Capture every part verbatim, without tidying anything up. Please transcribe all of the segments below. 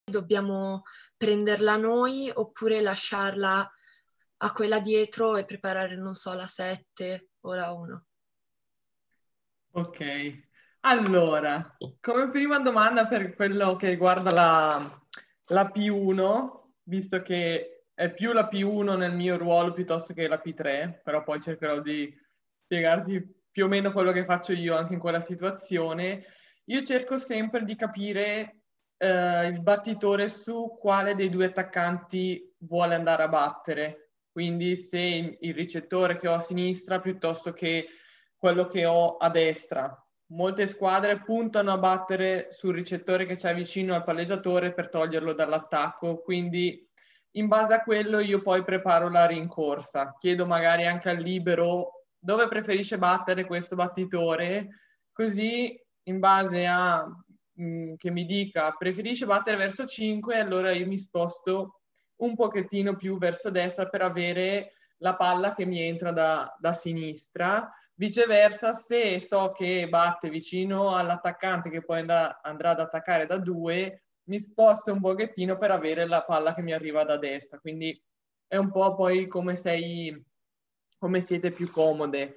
dobbiamo prenderla noi oppure lasciarla a quella dietro e preparare, non so, la sette o la uno. Ok, allora, come prima domanda per quello che riguarda la, la P uno, visto che è più la P uno nel mio ruolo piuttosto che la P tre, però poi cercherò di spiegarti più o meno quello che faccio io anche in quella situazione. Io cerco sempre di capire eh, il battitore su quale dei due attaccanti vuole andare a battere. Quindi se il ricettore che ho a sinistra piuttosto che quello che ho a destra. Molte squadre puntano a battere sul ricettore che c'è vicino al palleggiatore per toglierlo dall'attacco, quindi in base a quello io poi preparo la rincorsa. Chiedo magari anche al libero dove preferisce battere questo battitore, così in base a mh, che mi dica preferisce battere verso cinque, allora io mi sposto un pochettino più verso destra per avere la palla che mi entra da, da sinistra. Viceversa, se so che batte vicino all'attaccante che poi andrà, andrà ad attaccare da due, mi sposto un pochettino per avere la palla che mi arriva da destra. Quindi è un po' poi come sei, come siete più comode.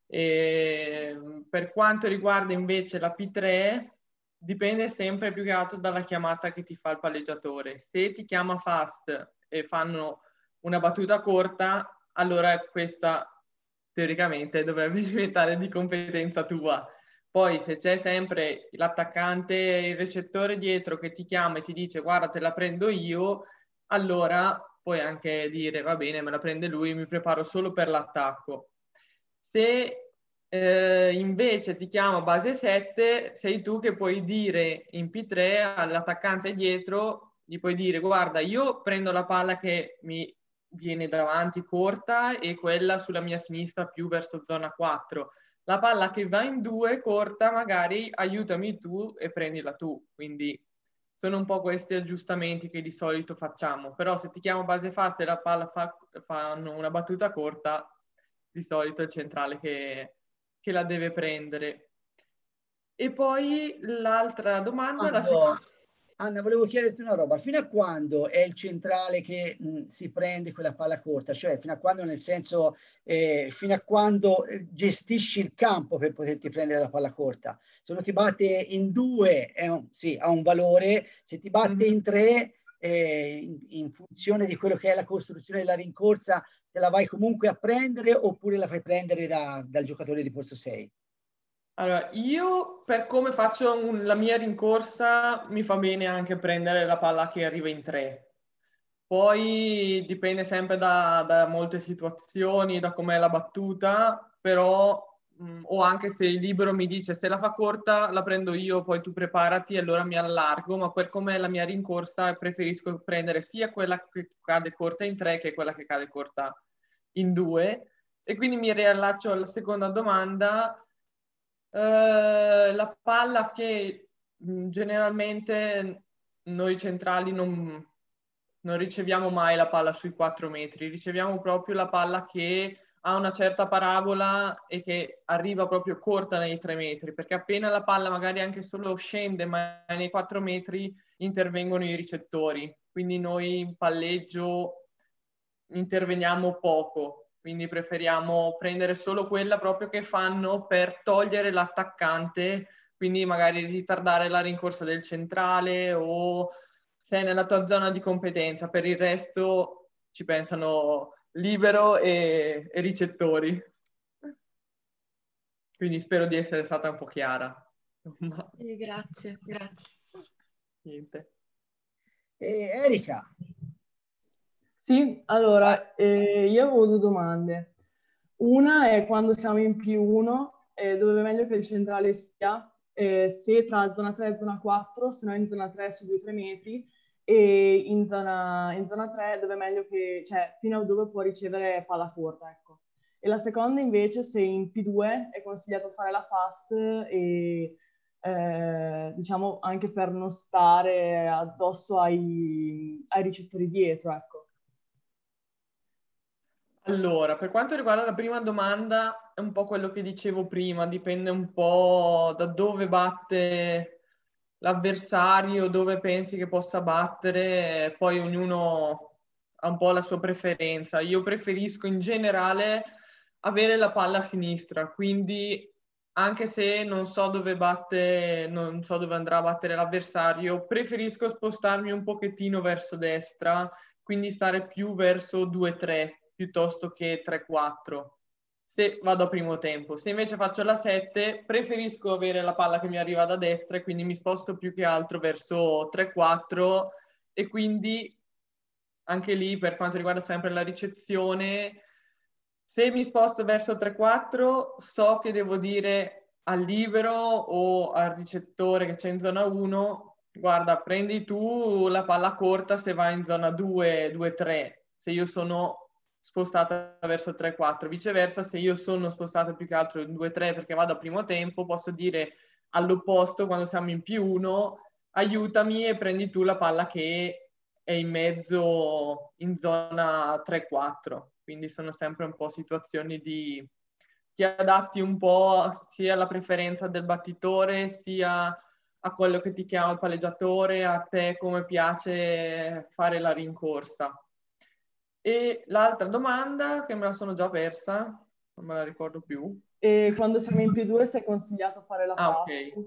E per quanto riguarda invece la P tre, dipende sempre più che altro dalla chiamata che ti fa il palleggiatore. Se ti chiama fast e fanno una battuta corta, allora questa teoricamente dovrebbe diventare di competenza tua. Poi se c'è sempre l'attaccante, il recettore dietro che ti chiama e ti dice guarda te la prendo io, allora puoi anche dire va bene me la prende lui, mi preparo solo per l'attacco. Se eh, invece ti chiama base sette, sei tu che puoi dire in P tre all'attaccante dietro, gli puoi dire guarda io prendo la palla che mi viene davanti corta e quella sulla mia sinistra più verso zona quattro. La palla che va in due corta magari aiutami tu e prendila tu. Quindi sono un po' questi aggiustamenti che di solito facciamo. Però se ti chiamo base fast e la palla fa, fanno una battuta corta, di solito è il centrale che, che la deve prendere. E poi l'altra domanda, la Quando, seconda. Anna, volevo chiederti una roba, fino a quando è il centrale che mh, si prende quella palla corta? Cioè, fino a quando, nel senso, eh, fino a quando eh, gestisci il campo per poterti prendere la palla corta? Se uno ti batte in due, è un- sì, ha un valore, se ti batte Mhm. in tre, eh, in, in funzione di quello che è la costruzione della rincorsa, te la vai comunque a prendere oppure la fai prendere da- dal giocatore di posto sei? Allora, io per come faccio un- la mia rincorsa mi fa bene anche prendere la palla che arriva in tre. Poi dipende sempre da, da molte situazioni, da com'è la battuta, però mh, o anche se il libero mi dice se la fa corta la prendo io, poi tu preparati, allora mi allargo, ma per com'è la mia rincorsa preferisco prendere sia quella che cade corta in tre che quella che cade corta in due. E quindi mi riallaccio alla seconda domanda. Eh, la palla che mh, generalmente noi centrali non, non riceviamo mai la palla sui quattro metri, riceviamo proprio la palla che ha una certa parabola e che arriva proprio corta nei tre metri, perché appena la palla magari anche solo scende, ma nei quattro metri intervengono i ricettori. Quindi noi in palleggio interveniamo poco, quindi preferiamo prendere solo quella proprio che fanno per togliere l'attaccante, quindi magari ritardare la rincorsa del centrale o se è nella tua zona di competenza, per il resto ci pensano libero e, e ricettori. Quindi spero di essere stata un po' chiara. Ma Eh, grazie, grazie. niente. E Erika, Sì, vai. allora, eh, io avevo due domande. Una è quando siamo in P uno, eh, dove è meglio che il centrale sia, eh, se tra zona tre e zona quattro, se no in zona tre su due tre metri, e in zona, in zona tre dove è meglio che, cioè fino a dove può ricevere palla corta, ecco. E la seconda invece se in P due è consigliato fare la fast e eh, diciamo anche per non stare addosso ai, ai ricettori dietro, ecco. Allora, per quanto riguarda la prima domanda, è un po' quello che dicevo prima, dipende un po' da dove batte l'avversario, dove pensi che possa battere, poi ognuno ha un po' la sua preferenza. Io preferisco in generale avere la palla a sinistra, quindi anche se non so dove batte, non so dove andrà a battere l'avversario, preferisco spostarmi un pochettino verso destra, quindi stare più verso due tre piuttosto che tre quattro. Se vado a primo tempo. Se invece faccio la sette, preferisco avere la palla che mi arriva da destra e quindi mi sposto più che altro verso tre quattro, e quindi anche lì, per quanto riguarda sempre la ricezione, se mi sposto verso tre quattro so che devo dire al libero o al ricettore che c'è in zona uno: guarda, prendi tu la palla corta se vai in zona due due tre, se io sono spostata verso tre quattro. Viceversa, se io sono spostata più che altro in due tre perché vado a primo tempo, posso dire all'opposto, quando siamo in più uno: aiutami e prendi tu la palla che è in mezzo in zona tre quattro. Quindi sono sempre un po' situazioni di ti adatti un po' sia alla preferenza del battitore, sia a quello che ti chiama il palleggiatore, a te come piace fare la rincorsa. E l'altra domanda, che me la sono già persa, non me la ricordo più. E quando siamo in più due, si è consigliato fare la Ah, fast? ok.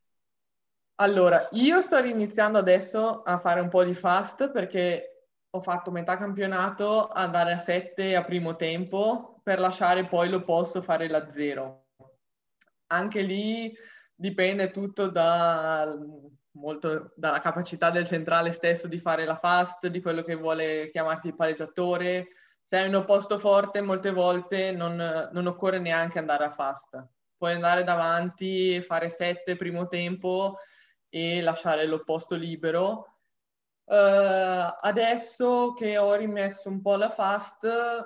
Allora, io sto iniziando adesso a fare un po' di fast perché ho fatto metà campionato, andare a sette a primo tempo per lasciare poi l'opposto fare la zero. Anche lì dipende tutto da, molto dalla capacità del centrale stesso di fare la fast, di quello che vuole chiamarti il palleggiatore. Se hai un opposto forte, molte volte non, non occorre neanche andare a fast. Puoi andare davanti, fare sette primo tempo e lasciare l'opposto libero. Uh, adesso che ho rimesso un po' la fast,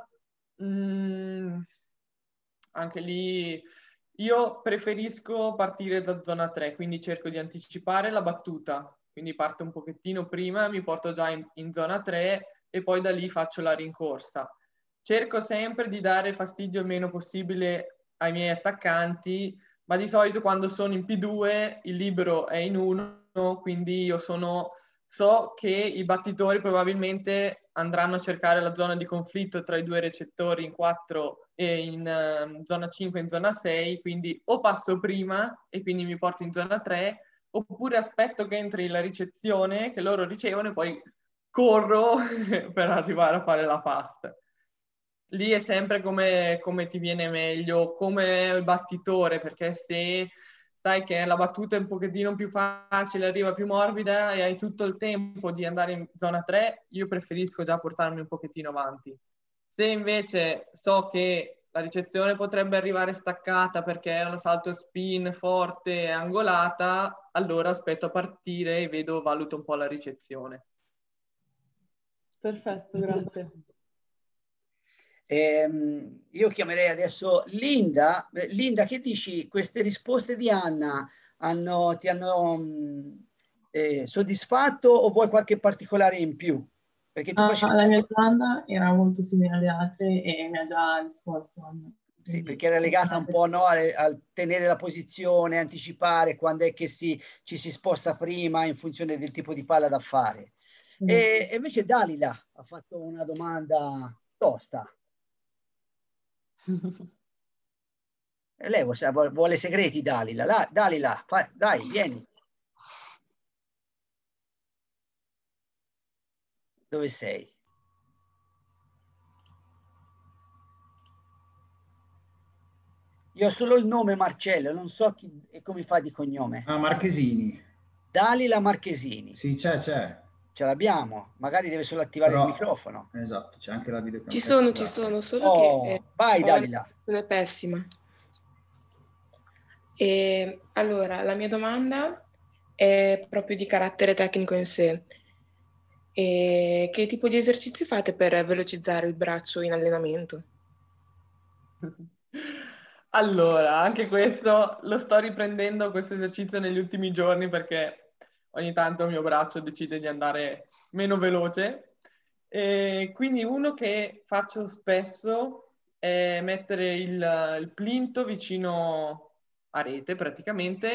mh, anche lì io preferisco partire da zona tre, quindi cerco di anticipare la battuta, quindi parto un pochettino prima, mi porto già in, in zona tre e poi da lì faccio la rincorsa. Cerco sempre di dare fastidio il meno possibile ai miei attaccanti, ma di solito quando sono in P due il libero è in uno, quindi io sono, so che i battitori probabilmente andranno a cercare la zona di conflitto tra i due recettori in quattro e in uh, zona cinque e in zona sei, quindi o passo prima e quindi mi porto in zona tre, oppure aspetto che entri la ricezione, che loro ricevono, e poi corro per arrivare a fare la fast. Lì è sempre come, come ti viene meglio, come il battitore, perché se sai che la battuta è un pochettino più facile, arriva più morbida e hai tutto il tempo di andare in zona tre, io preferisco già portarmi un pochettino avanti. Se invece so che la ricezione potrebbe arrivare staccata perché è un salto spin forte e angolata, allora aspetto a partire e vedo, valuto un po' la ricezione. Perfetto, grazie. Eh, io chiamerei adesso Linda. Linda, che dici? Queste risposte di Anna hanno, ti hanno mh, eh, soddisfatto o vuoi qualche particolare in più? Perché tu Ah, facevi... la mia domanda era molto simile alle altre e mi ha già risposto. Sì, perché era legata un po', no, al, al tenere la posizione, anticipare quando è che si, ci si sposta prima in funzione del tipo di palla da fare. Mm. E, e invece Dalila ha fatto una domanda tosta. Lei vuole, vuole segreti, Dalila. La, Dalila, fa, dai, vieni. Dove sei? Io ho solo il nome Marcello, non so chi, e come fa di cognome. Ah, Marchesini. Dalila Marchesini. Sì, c'è, c'è. Ce l'abbiamo, magari deve solo attivare Però, il microfono. Esatto, c'è anche la videocamera. Ci sono, ci sono, solo oh, che eh, vai, ho una Dalila. connessione pessima. E, allora, la mia domanda è proprio di carattere tecnico in sé. E che tipo di esercizi fate per velocizzare il braccio in allenamento? Allora, anche questo lo sto riprendendo, questo esercizio, negli ultimi giorni perché ogni tanto il mio braccio decide di andare meno veloce. E quindi uno che faccio spesso è mettere il, il plinto vicino a rete praticamente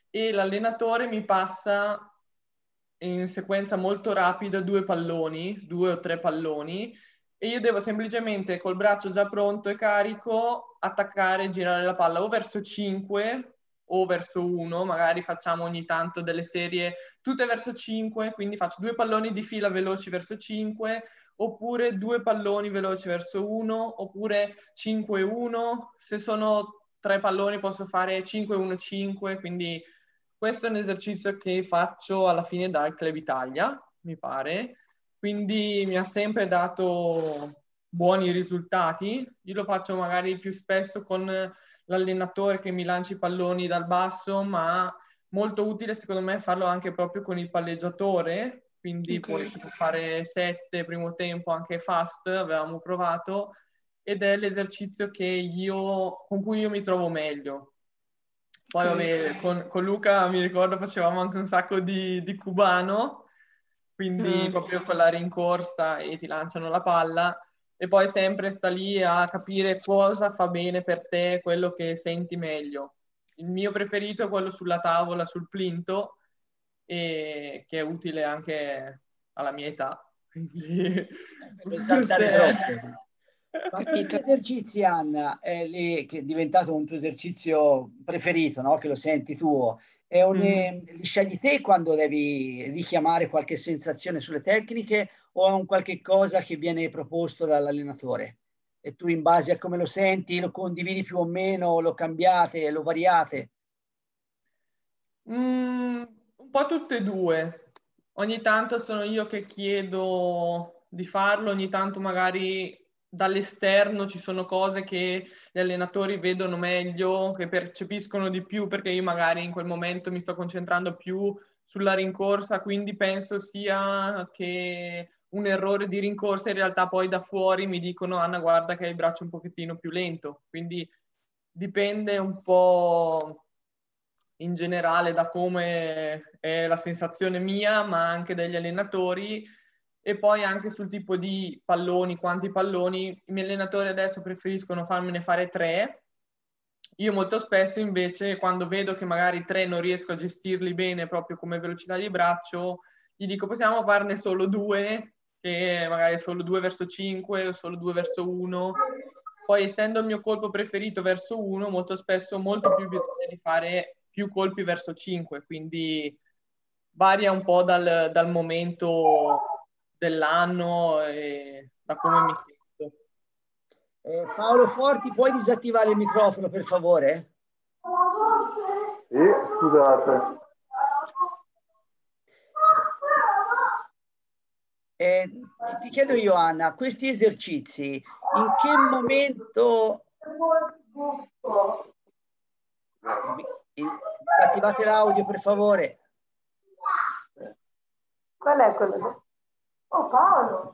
e l'allenatore mi passa in sequenza molto rapida due palloni, due o tre palloni, e io devo semplicemente col braccio già pronto e carico attaccare e girare la palla o verso cinque o verso uno, magari facciamo ogni tanto delle serie tutte verso cinque, quindi faccio due palloni di fila veloci verso cinque, oppure due palloni veloci verso uno, oppure cinque uno, se sono tre palloni posso fare cinque uno cinque, quindi questo è un esercizio che faccio alla fine dal Club Italia, mi pare, quindi mi ha sempre dato buoni risultati. Io lo faccio magari più spesso con l'allenatore che mi lancia i palloni dal basso, ma molto utile secondo me farlo anche proprio con il palleggiatore, quindi Ok. poi si può fare sette primo tempo, anche fast, avevamo provato, ed è l'esercizio che io, con cui io mi trovo meglio. Poi Ok. vabbè, con, con Luca mi ricordo facevamo anche un sacco di, di cubano, quindi Ah. proprio con la rincorsa e ti lanciano la palla, e poi sempre sta lì a capire cosa fa bene per te, quello che senti meglio. Il mio preferito è quello sulla tavola, sul plinto, e che è utile anche alla mia età. Quindi Per saltare troppo. Ma questi Capito. esercizi, Anna, è lì, che è diventato un tuo esercizio preferito, no? Che lo senti tuo, è un, Mm. eh, li scegli te quando devi richiamare qualche sensazione sulle tecniche o è un qualche cosa che viene proposto dall'allenatore? E tu in base a come lo senti lo condividi più o meno, lo cambiate, lo variate? Mm, un po' tutte e due. Ogni tanto sono io che chiedo di farlo, ogni tanto magari dall'esterno ci sono cose che gli allenatori vedono meglio, che percepiscono di più, perché io magari in quel momento mi sto concentrando più sulla rincorsa, quindi penso sia che un errore di rincorsa in realtà poi da fuori mi dicono Anna guarda che hai il braccio un pochettino più lento, quindi dipende un po' in generale da come è la sensazione mia, ma anche degli allenatori, e poi anche sul tipo di palloni, quanti palloni. I miei allenatori adesso preferiscono farmene fare tre. Io molto spesso invece, quando vedo che magari tre non riesco a gestirli bene proprio come velocità di braccio, gli dico possiamo farne solo due, che magari solo due verso cinque o solo due verso uno. Poi essendo il mio colpo preferito verso uno, molto spesso molto più bisogna di fare più colpi verso cinque, quindi varia un po' dal, dal momento dell'anno e da come mi sento. Eh, Paolo Forti, puoi disattivare il microfono per favore? Sì, scusate. Eh, ti, ti chiedo io, Anna, questi esercizi, in che momento... Attivate l'audio, per favore. Qual è quello? Oh, Paolo!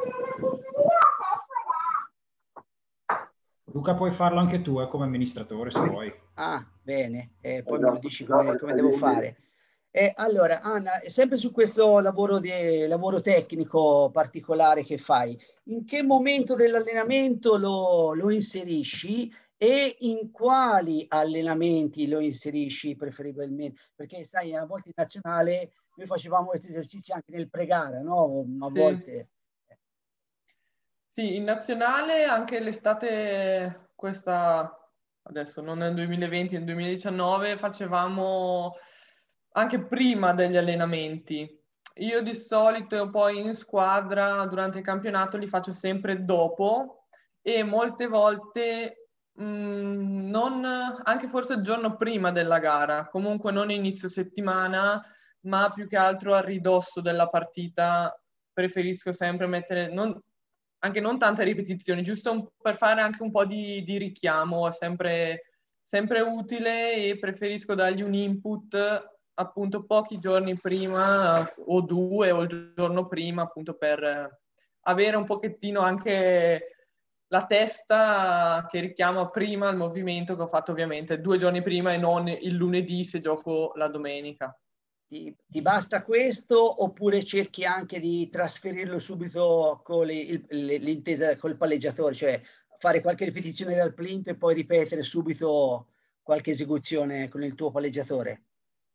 Luca, puoi farlo anche tu, eh, come amministratore, se vuoi. Ah, bene, eh, poi me lo dici come, come devo fare. Eh, allora, Anna, sempre su questo lavoro, di, lavoro tecnico particolare che fai, in che momento dell'allenamento lo, lo inserisci e in quali allenamenti lo inserisci preferibilmente? Perché sai, a volte in nazionale noi facevamo questi esercizi anche nel pre-gara, no? A Sì. volte... Sì, in nazionale anche l'estate, questa adesso non nel duemilaventi, nel duemiladiciannove, facevamo anche prima degli allenamenti. Io di solito poi in squadra durante il campionato li faccio sempre dopo e molte volte mh, non, anche forse il giorno prima della gara, comunque non inizio settimana, ma più che altro a ridosso della partita preferisco sempre mettere... Non, anche non tante ripetizioni, giusto un, per fare anche un po' di, di richiamo, è sempre, sempre utile e preferisco dargli un input appunto pochi giorni prima o due o il giorno prima appunto per avere un pochettino anche la testa che richiama prima il movimento che ho fatto ovviamente due giorni prima e non il lunedì se gioco la domenica. Ti, ti basta questo oppure cerchi anche di trasferirlo subito con le, il, le, l'intesa col palleggiatore, cioè fare qualche ripetizione dal plinto e poi ripetere subito qualche esecuzione con il tuo palleggiatore?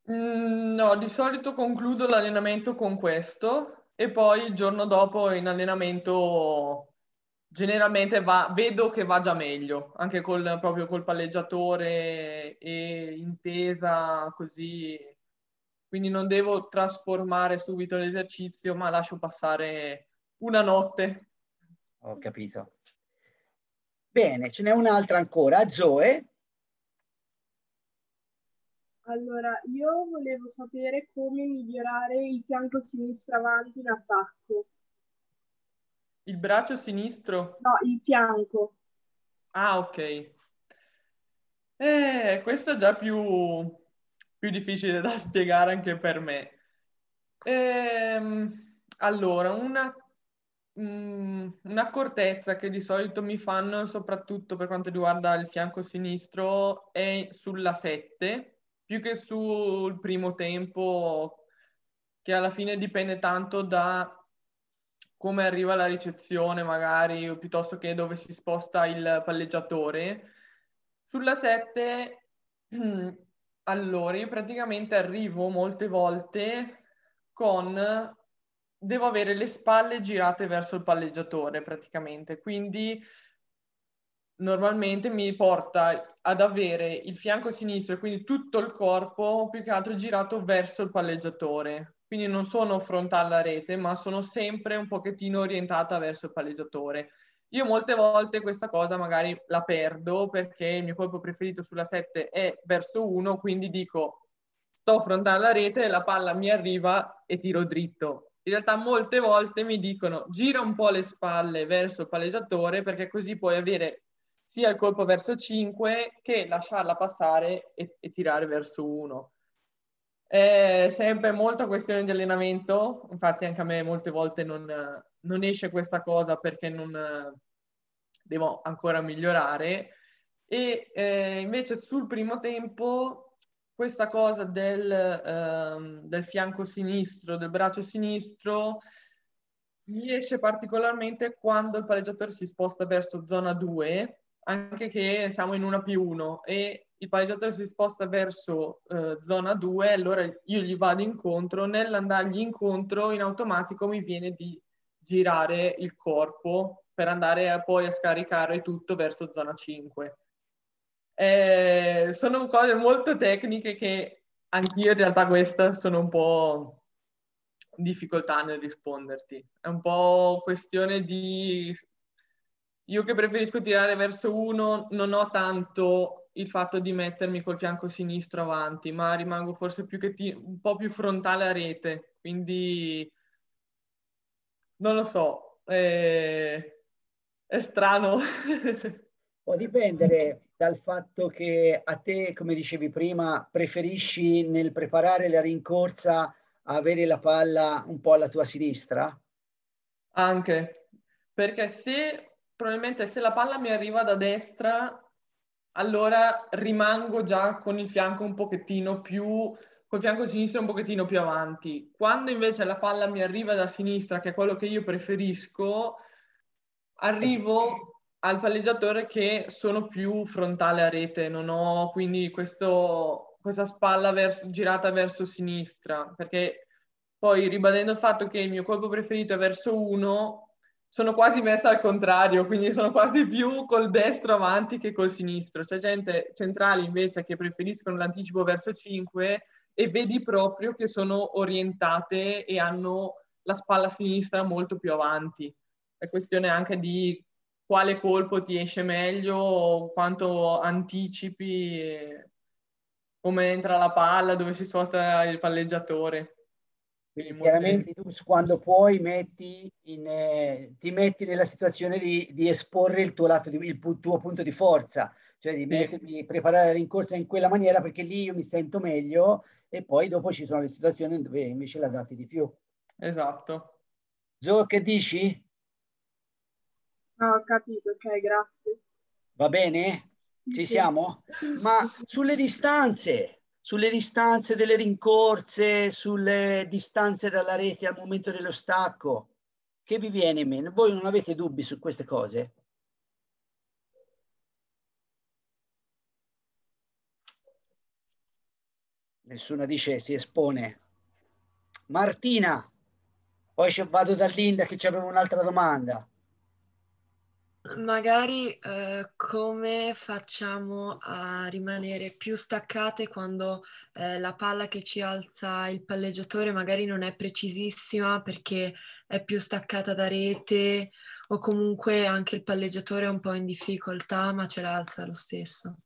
Mm, no, di solito concludo l'allenamento con questo e poi il giorno dopo in allenamento generalmente va, vedo che va già meglio, anche col, proprio col palleggiatore e intesa così, quindi non devo trasformare subito l'esercizio, ma lascio passare una notte. Ho capito. Bene, ce n'è un'altra ancora, Zoe. Allora, io volevo sapere come migliorare il fianco sinistro avanti in attacco. Il braccio sinistro? No, il fianco. Ah, ok. Eh, questo è già più, più difficile da spiegare anche per me. Ehm, allora, una, mm, un'accortezza che di solito mi fanno, soprattutto per quanto riguarda il fianco sinistro, è sulla sette, più che sul primo tempo, che alla fine dipende tanto da come arriva la ricezione, magari, o piuttosto che dove si sposta il palleggiatore. Sulla sette, allora, io praticamente arrivo molte volte con... Devo avere le spalle girate verso il palleggiatore, praticamente. Quindi normalmente mi porta ad avere il fianco sinistro e quindi tutto il corpo più che altro girato verso il palleggiatore. Quindi non sono frontale alla rete, ma sono sempre un pochettino orientata verso il palleggiatore. Io molte volte questa cosa magari la perdo perché il mio colpo preferito sulla sette è verso uno, quindi dico sto frontale alla rete, la palla mi arriva e tiro dritto. In realtà molte volte mi dicono gira un po' le spalle verso il palleggiatore perché così puoi avere sia il colpo verso cinque che lasciarla passare e, e tirare verso uno. È sempre molta questione di allenamento, infatti anche a me molte volte non, non esce questa cosa perché non devo ancora migliorare. E eh, invece sul primo tempo questa cosa del, ehm, del fianco sinistro, del braccio sinistro, mi esce particolarmente quando il palleggiatore si sposta verso zona due, anche che siamo in una più uno e il palleggiatore si sposta verso eh, zona due, allora io gli vado incontro, nell'andargli incontro in automatico mi viene di girare il corpo per andare a, poi a scaricare tutto verso zona cinque. Eh, sono cose molto tecniche che anch'io in realtà questa sono un po' in difficoltà nel risponderti. È un po' questione di... Io che preferisco tirare verso uno, non ho tanto il fatto di mettermi col fianco sinistro avanti, ma rimango forse più che ti... un po' più frontale a rete, quindi non lo so, è, è strano. Può dipendere dal fatto che a te, come dicevi prima, preferisci nel preparare la rincorsa avere la palla un po' alla tua sinistra? Anche, perché se probabilmente se la palla mi arriva da destra, allora rimango già con il fianco un pochettino più, col fianco sinistro un pochettino più avanti. Quando invece la palla mi arriva da sinistra, che è quello che io preferisco, arrivo al palleggiatore che sono più frontale a rete, non ho quindi questo, questa spalla verso, girata verso sinistra, perché poi ribadendo il fatto che il mio colpo preferito è verso uno, sono quasi messa al contrario, quindi sono quasi più col destro avanti che col sinistro. C'è gente centrali invece che preferiscono l'anticipo verso cinque e vedi proprio che sono orientate e hanno la spalla sinistra molto più avanti. È questione anche di quale colpo ti esce meglio, quanto anticipi, come entra la palla, dove si sposta il palleggiatore. Quindi Molte... chiaramente tu quando puoi metti in, eh, ti metti nella situazione di, di esporre il tuo lato, di, il tuo punto di forza, cioè di Sì. mettermi, preparare la rincorsa in quella maniera perché lì io mi sento meglio e poi dopo ci sono le situazioni dove invece la dati di più. Esatto. Zo, che dici? No, ho capito, ok, grazie. Va bene? Ci siamo? Ma sulle distanze, sulle distanze delle rincorse, sulle distanze dalla rete al momento dello stacco, che vi viene in mente? Voi non avete dubbi su queste cose? Nessuno dice si espone. Martina, poi ci- vado da Linda che ci aveva un'altra domanda. Magari eh, come facciamo a rimanere più staccate quando eh, la palla che ci alza il palleggiatore magari non è precisissima perché è più staccata da rete o comunque anche il palleggiatore è un po' in difficoltà ma ce la alza lo stesso.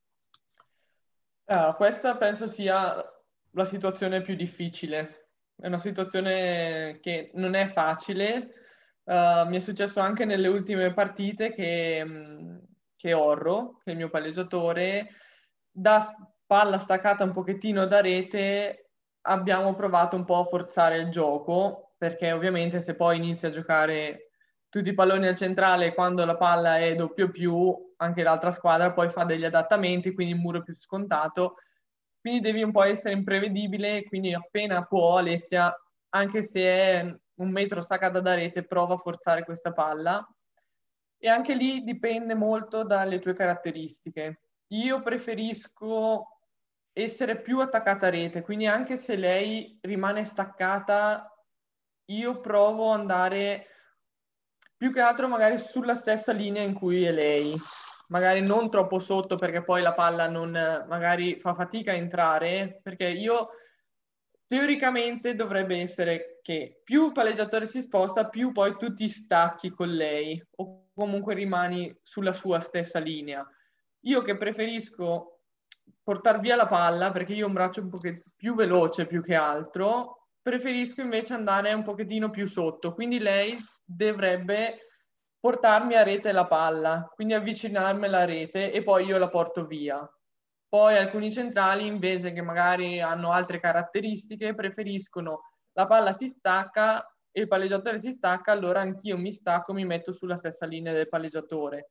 Ah, questa penso sia la situazione più difficile. È una situazione che non è facile. Uh, mi è successo anche nelle ultime partite che, mh, che Orro, che è il mio palleggiatore, da s- palla staccata un pochettino da rete, abbiamo provato un po' a forzare il gioco, perché ovviamente se poi inizi a giocare tutti i palloni al centrale quando la palla è doppio più, anche l'altra squadra poi fa degli adattamenti, quindi il muro è più scontato. Quindi devi un po' essere imprevedibile, quindi appena può Alessia, anche se è un metro staccata da rete, prova a forzare questa palla. E anche lì dipende molto dalle tue caratteristiche. Io preferisco essere più attaccata a rete, quindi anche se lei rimane staccata, io provo ad andare più che altro magari sulla stessa linea in cui è lei, magari non troppo sotto perché poi la palla non magari fa fatica a entrare, perché io teoricamente dovrebbe essere che più il palleggiatore si sposta, più poi tu ti stacchi con lei o comunque rimani sulla sua stessa linea. Io che preferisco portare via la palla perché io ho un braccio un po' più veloce più che altro, preferisco invece andare un pochettino più sotto, quindi lei dovrebbe portarmi a rete la palla, quindi avvicinarmi alla rete e poi io la porto via. Poi alcuni centrali invece che magari hanno altre caratteristiche preferiscono la palla si stacca e il palleggiatore si stacca, allora anch'io mi stacco, mi metto sulla stessa linea del palleggiatore.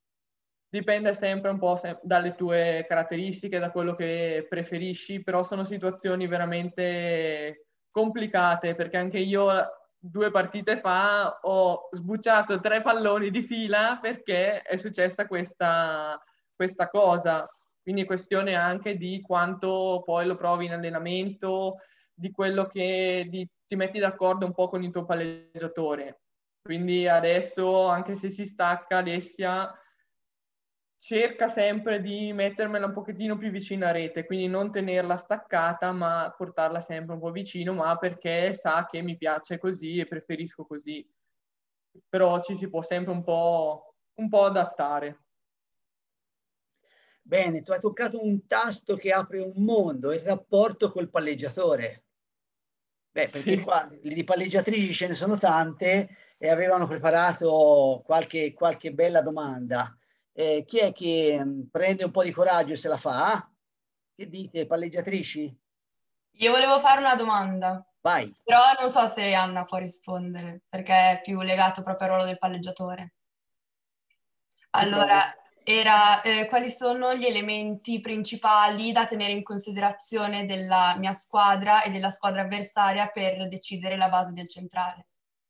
Dipende sempre un po' se- dalle tue caratteristiche, da quello che preferisci, però sono situazioni veramente complicate perché anche io due partite fa ho sbucciato tre palloni di fila perché è successa questa, questa cosa. Quindi è questione anche di quanto poi lo provi in allenamento, di quello che di, ti metti d'accordo un po' con il tuo palleggiatore. Quindi adesso, anche se si stacca, Alessia cerca sempre di mettermela un pochettino più vicino a rete, quindi non tenerla staccata, ma portarla sempre un po' vicino, ma perché sa che mi piace così e preferisco così. Però ci si può sempre un po', un po' adattare. Bene, tu hai toccato un tasto che apre un mondo, il rapporto col palleggiatore. Beh, perché Sì. qua di palleggiatrici ce ne sono tante e avevano preparato qualche, qualche bella domanda. Eh, chi è che mh, prende un po' di coraggio e se la fa? Che dite, palleggiatrici? Io volevo fare una domanda, Vai. però non so se Anna può rispondere, perché è più legato proprio al ruolo del palleggiatore. Allora, era eh, quali sono gli elementi principali da tenere in considerazione della mia squadra e della squadra avversaria per decidere la base del centrale?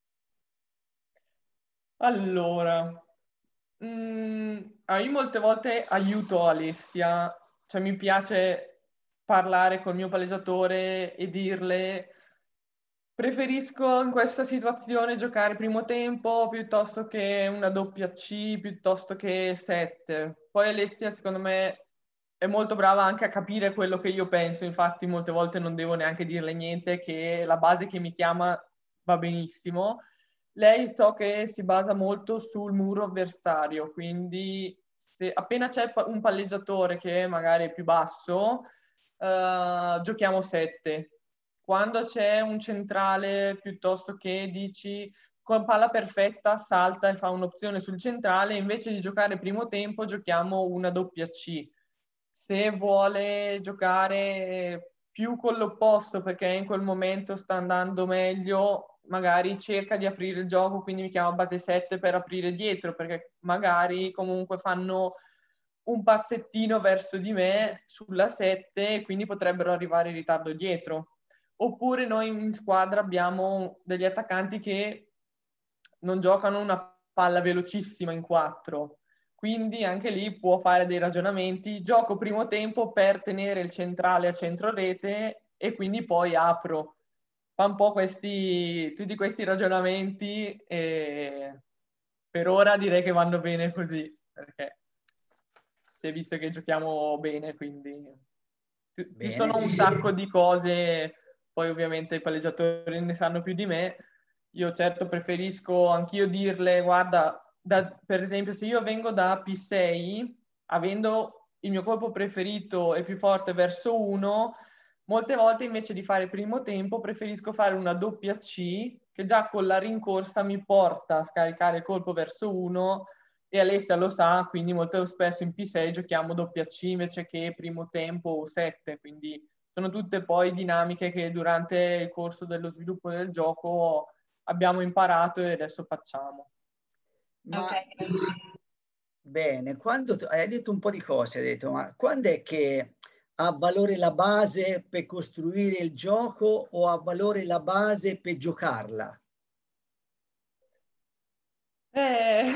Allora, mm, ah, io molte volte aiuto Alessia, cioè mi piace parlare col mio palleggiatore e dirle preferisco in questa situazione giocare primo tempo piuttosto che una doppia C, piuttosto che sette. Poi Alessia, secondo me, è molto brava anche a capire quello che io penso, infatti molte volte non devo neanche dirle niente, che la base che mi chiama va benissimo. Lei so che si basa molto sul muro avversario, quindi se appena c'è un palleggiatore che magari è più basso, eh, giochiamo sette. Quando c'è un centrale piuttosto che dici con palla perfetta salta e fa un'opzione sul centrale, invece di giocare primo tempo giochiamo una doppia C. Se vuole giocare più con l'opposto perché in quel momento sta andando meglio, magari cerca di aprire il gioco, quindi mi chiama base sette per aprire dietro, perché magari comunque fanno un passettino verso di me sulla sette e quindi potrebbero arrivare in ritardo dietro. Oppure noi in squadra abbiamo degli attaccanti che non giocano una palla velocissima in quattro, quindi anche lì può fare dei ragionamenti. Gioco primo tempo per tenere il centrale a centro rete e quindi poi apro. Fa un po' questi, tutti questi ragionamenti e per ora direi che vanno bene così, perché si è visto che giochiamo bene, quindi ci Bene. sono un sacco di cose, poi ovviamente i palleggiatori ne sanno più di me. Io certo preferisco anch'io dirle, guarda, da, per esempio se io vengo da P sei, avendo il mio colpo preferito e più forte verso uno, molte volte invece di fare primo tempo preferisco fare una doppia C che già con la rincorsa mi porta a scaricare il colpo verso uno e Alessia lo sa, quindi molto spesso in P sei giochiamo doppia C invece che primo tempo o sette, quindi sono tutte poi dinamiche che durante il corso dello sviluppo del gioco abbiamo imparato e adesso facciamo. Ma Ok. bene, quando tu- hai detto un po' di cose, hai detto, ma quando è che ha valore la base per costruire il gioco o ha valore la base per giocarla? Eh...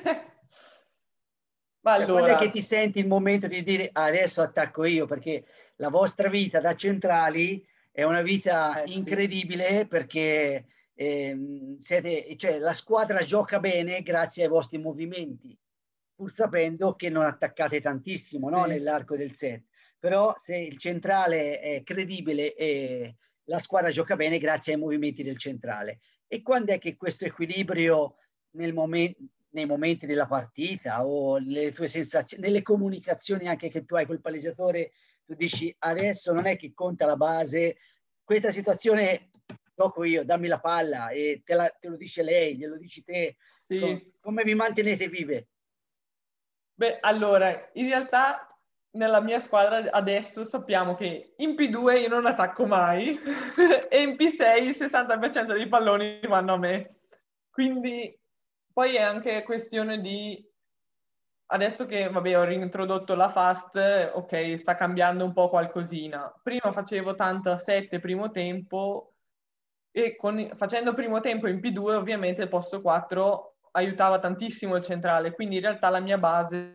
Ma Cioè, quando è che allora, ti senti il momento di dire "Ah, adesso attacco io?" Perché la vostra vita da centrali è una vita eh, sì. incredibile perché ehm, siete, cioè, la squadra gioca bene grazie ai vostri movimenti, pur sapendo che non attaccate tantissimo, no, Sì. nell'arco del set. Però se il centrale è credibile e la squadra gioca bene grazie ai movimenti del centrale. E quando è che questo equilibrio nel momento, nei momenti della partita o le tue sensazioni, nelle comunicazioni anche che tu hai col palleggiatore, tu dici adesso non è che conta la base, questa situazione gioco io, dammi la palla e te, la, te lo dice lei, glielo dici te, Sì. Com- come vi mantenete vive? Beh, allora, in realtà nella mia squadra adesso sappiamo che in P due io non attacco mai e in P sei il sessanta per cento dei palloni vanno a me. Quindi poi è anche questione di... Adesso che, vabbè, ho reintrodotto la fast, ok, sta cambiando un po' qualcosina. Prima facevo tanto sette primo tempo e con, facendo primo tempo in P due ovviamente il posto quattro aiutava tantissimo il centrale, quindi in realtà la mia base...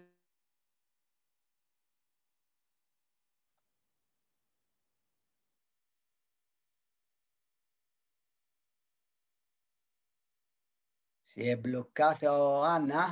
Si è bloccato Anna?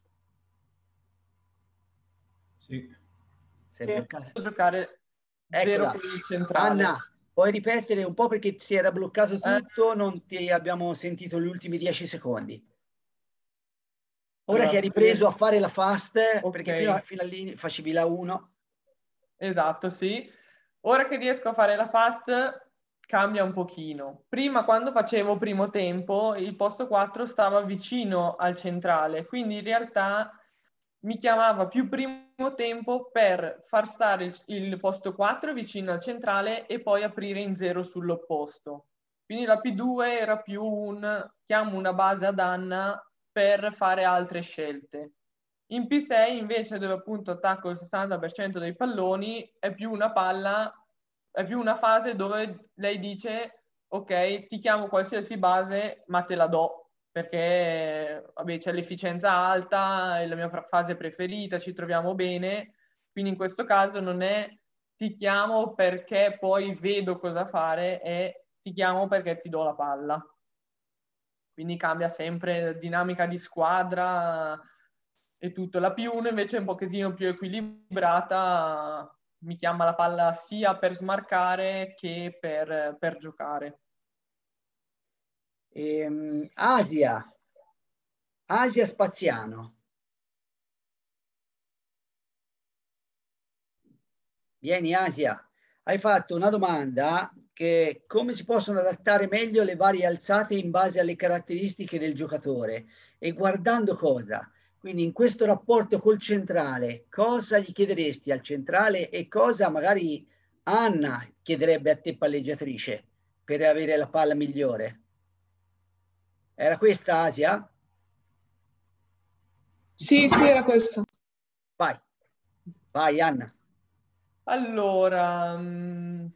Sì. Si è Sì. bloccata. giocare zero Eccola. con il centrale. Anna, puoi ripetere un po' perché si era bloccato Eh? tutto, non ti abbiamo sentito gli ultimi dieci secondi. Ora Allora, che hai ripreso a spero- fare la fast, perché Ok. fino, a, fino a lì facevi la uno. Esatto, sì. Ora che riesco a fare la fast cambia un pochino. Prima, quando facevo primo tempo, il posto quattro stava vicino al centrale, quindi in realtà mi chiamava più primo tempo per far stare il, il posto quattro vicino al centrale e poi aprire in zero sull'opposto. Quindi la P due era più un chiamo una base ad Anna per fare altre scelte. In P sei invece, dove appunto attacco il sessanta per cento dei palloni, è più una palla, è più una fase dove lei dice ok, ti chiamo qualsiasi base, ma te la do, perché vabbè, c'è l'efficienza alta, è la mia fase preferita, ci troviamo bene, quindi in questo caso non è ti chiamo perché poi vedo cosa fare, è ti chiamo perché ti do la palla. Quindi cambia sempre dinamica di squadra e tutto. La P uno invece è un pochettino più equilibrata, mi chiama la palla sia per smarcare che per, per giocare. Ehm, Asia, Asia Spaziano. Vieni Asia, hai fatto una domanda che è come si possono adattare meglio le varie alzate in base alle caratteristiche del giocatore e guardando cosa. Quindi in questo rapporto col centrale, cosa gli chiederesti al centrale e cosa magari Anna chiederebbe a te palleggiatrice per avere la palla migliore? Era questa Asia? Sì, sì, era questo. Vai, vai Anna. Allora, mh,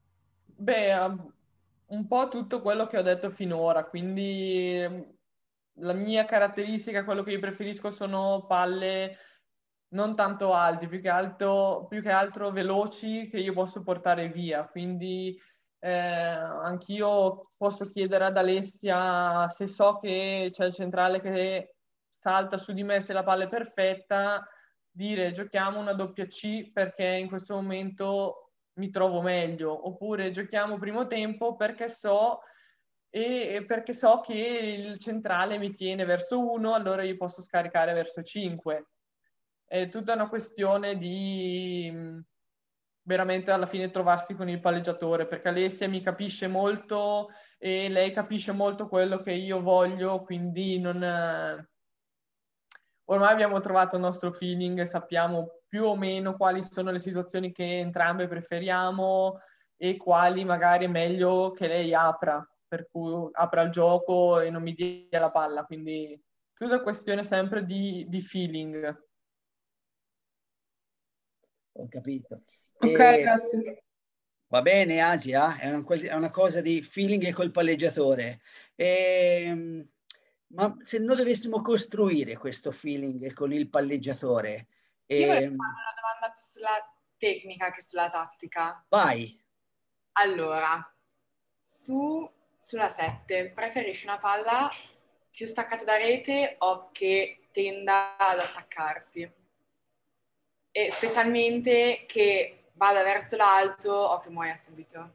beh, um, un po' tutto quello che ho detto finora, quindi mh, la mia caratteristica, quello che io preferisco sono palle non tanto alti, più che, alto, più che altro veloci che io posso portare via. Quindi eh, anch'io posso chiedere ad Alessia, se so che c'è il centrale che salta su di me, se la palla è perfetta, dire giochiamo una doppia C perché in questo momento mi trovo meglio, oppure giochiamo primo tempo perché so, e perché so che il centrale mi tiene verso uno, allora io posso scaricare verso cinque. È tutta una questione di veramente alla fine trovarsi con il palleggiatore, perché Alessia mi capisce molto e lei capisce molto quello che io voglio, quindi non... ormai abbiamo trovato il nostro feeling, sappiamo più o meno quali sono le situazioni che entrambe preferiamo e quali magari è meglio che lei apra, per cui apra il gioco e non mi dia la palla, quindi tutta questione sempre di, di feeling. Ho capito. Ok, E... grazie. Va bene, Asia, è una, è una cosa di feeling col palleggiatore. E, ma se noi dovessimo costruire questo feeling con il palleggiatore... Io E... volevo fare una domanda più sulla tecnica che sulla tattica. Vai. Allora, su, sulla sette, preferisci una palla più staccata da rete o che tenda ad attaccarsi? E specialmente che vada verso l'alto o che muoia subito?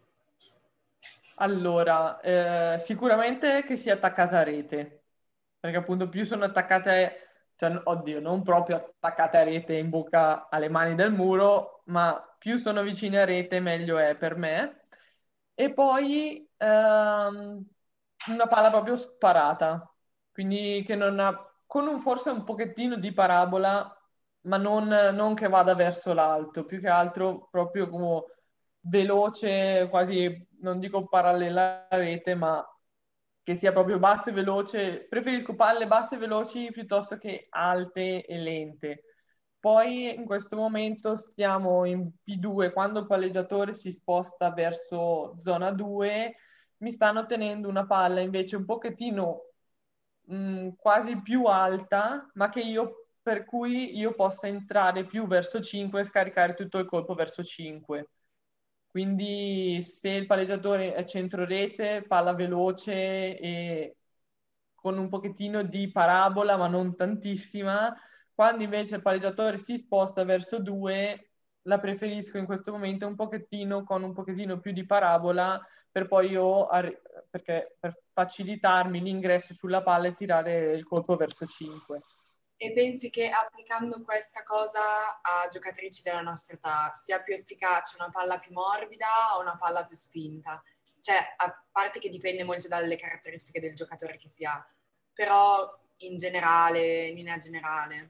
Allora, eh, sicuramente che sia attaccata a rete, perché appunto più sono attaccate, cioè, oddio, non proprio attaccate a rete in bocca alle mani del muro, ma più sono vicine a rete meglio è per me. E poi ehm, una palla proprio sparata, quindi che non ha, con un, forse un pochettino di parabola, ma non, non che vada verso l'alto, più che altro proprio come veloce, quasi, non dico parallela alla rete, ma che sia proprio bassa e veloce. Preferisco palle basse e veloci piuttosto che alte e lente. Poi in questo momento stiamo in P due, quando il palleggiatore si sposta verso zona due, mi stanno tenendo una palla invece un pochettino mh, quasi più alta, ma che io, per cui io possa entrare più verso cinque e scaricare tutto il colpo verso cinque. Quindi se il palleggiatore è centro rete, palla veloce e con un pochettino di parabola, ma non tantissima, quando invece il palleggiatore si sposta verso due, la preferisco in questo momento un pochettino con un pochettino più di parabola per poi io, perché per facilitarmi l'ingresso sulla palla e tirare il colpo verso cinque. E pensi che applicando questa cosa a giocatrici della nostra età sia più efficace una palla più morbida o una palla più spinta? Cioè, a parte che dipende molto dalle caratteristiche del giocatore che si ha, però in generale, in linea generale.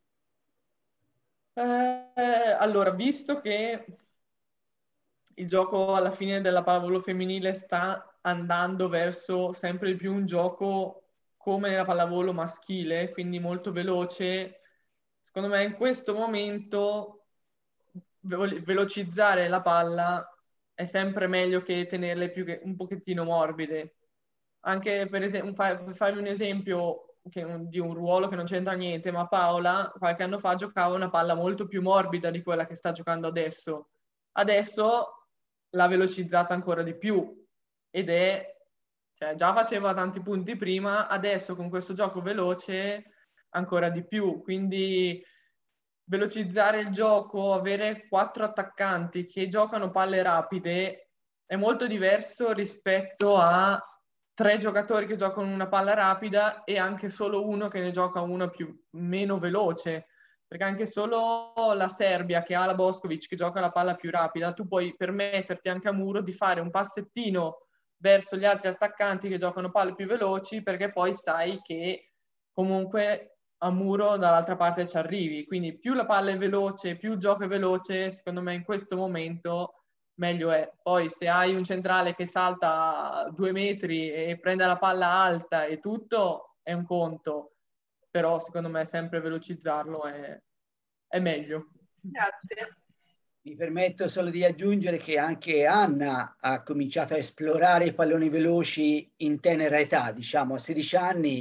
Eh, allora, visto che il gioco alla fine della pallavolo femminile sta andando verso sempre di più un gioco come nella pallavolo maschile, quindi molto veloce, secondo me in questo momento ve- velocizzare la palla è sempre meglio che tenerle più che un pochettino morbide. Anche per esempio, fa- farvi un esempio che, di un ruolo che non c'entra niente, ma Paola qualche anno fa giocava una palla molto più morbida di quella che sta giocando adesso. Adesso l'ha velocizzata ancora di più ed è, cioè già faceva tanti punti prima, adesso con questo gioco veloce ancora di più. Quindi velocizzare il gioco, avere quattro attaccanti che giocano palle rapide è molto diverso rispetto a tre giocatori che giocano una palla rapida e anche solo uno che ne gioca una più, meno veloce. Perché anche solo la Serbia che ha la Boskovic che gioca la palla più rapida, tu puoi permetterti anche a muro di fare un passettino verso gli altri attaccanti che giocano palle più veloci, perché poi sai che comunque a muro dall'altra parte ci arrivi. Quindi più la palla è veloce, più il gioco è veloce, secondo me in questo momento meglio è. Poi se hai un centrale che salta due metri e prende la palla alta e tutto, è un conto. Però secondo me sempre velocizzarlo è, è meglio. Grazie. Mi permetto solo di aggiungere che anche Anna ha cominciato a esplorare i palloni veloci in tenera età, diciamo a sedici anni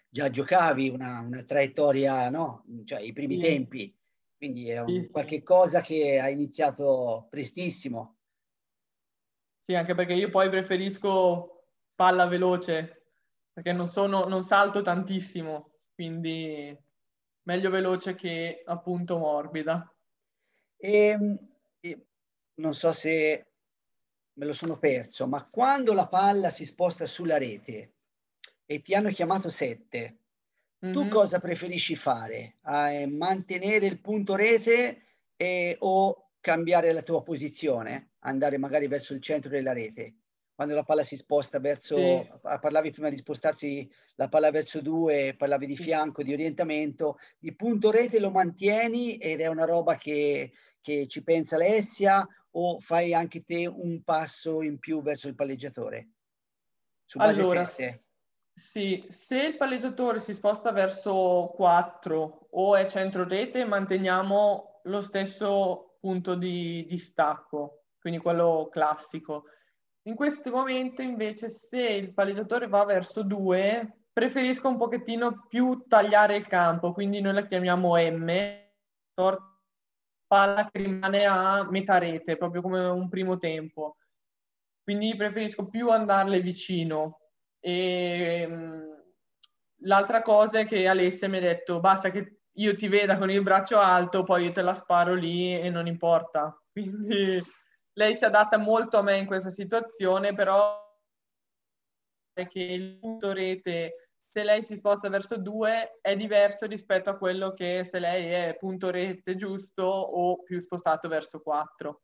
già giocavi una, una traiettoria, no? Cioè i primi Sì. tempi, quindi è un, Sì, sì. qualche cosa che ha iniziato prestissimo. Sì, anche perché io poi preferisco palla veloce, perché non sono, non salto tantissimo, quindi meglio veloce che appunto morbida. E, e non so se me lo sono perso, ma quando la palla si sposta sulla rete e ti hanno chiamato sette, tu Mhm. cosa preferisci fare? Eh, mantenere il punto rete e, o cambiare la tua posizione? Andare magari verso il centro della rete? Quando la palla si sposta verso... Sì. Parlavi prima di spostarsi la palla verso due, parlavi di Sì. fianco, di orientamento. Di punto rete lo mantieni ed è una roba che, che ci pensa Alessia, o fai anche te un passo in più verso il palleggiatore? Su base Allora, sette? s- sì, se il palleggiatore si sposta verso quattro o è centro rete, manteniamo lo stesso punto di, di stacco, quindi quello classico. In questo momento, invece, se il palleggiatore va verso due, preferisco un pochettino più tagliare il campo, quindi noi la chiamiamo M, palla che rimane a metà rete, proprio come un primo tempo. Quindi preferisco più andarle vicino. E mh, l'altra cosa è che Alessia mi ha detto basta che io ti veda con il braccio alto, poi io te la sparo lì e non importa. Quindi lei si adatta molto a me in questa situazione, però è che il punto rete, se lei si sposta verso due, è diverso rispetto a quello che se lei è punto rete giusto o più spostato verso quattro.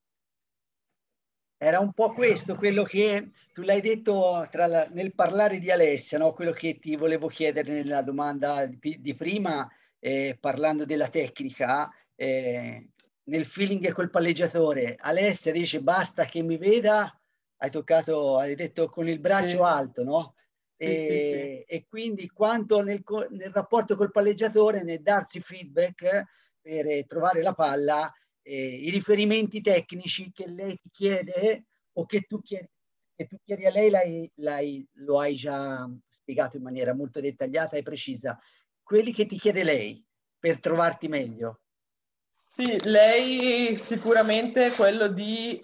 Era un po' questo quello che tu l'hai detto tra la, nel parlare di Alessia, no? Quello che ti volevo chiedere nella domanda di, di prima, eh, parlando della tecnica, eh, nel feeling col palleggiatore. Alessia dice basta che mi veda, hai toccato, hai detto con il braccio Sì. alto, no? Sì, sì, sì. E, e quindi quanto nel, nel rapporto col palleggiatore, nel darsi feedback per eh, trovare la palla, eh, i riferimenti tecnici che lei ti chiede o che tu chiedi, che tu chiedi a lei, l'hai, l'hai, lo hai già spiegato in maniera molto dettagliata e precisa. Quelli che ti chiede lei per trovarti meglio. Sì, lei sicuramente è quello di,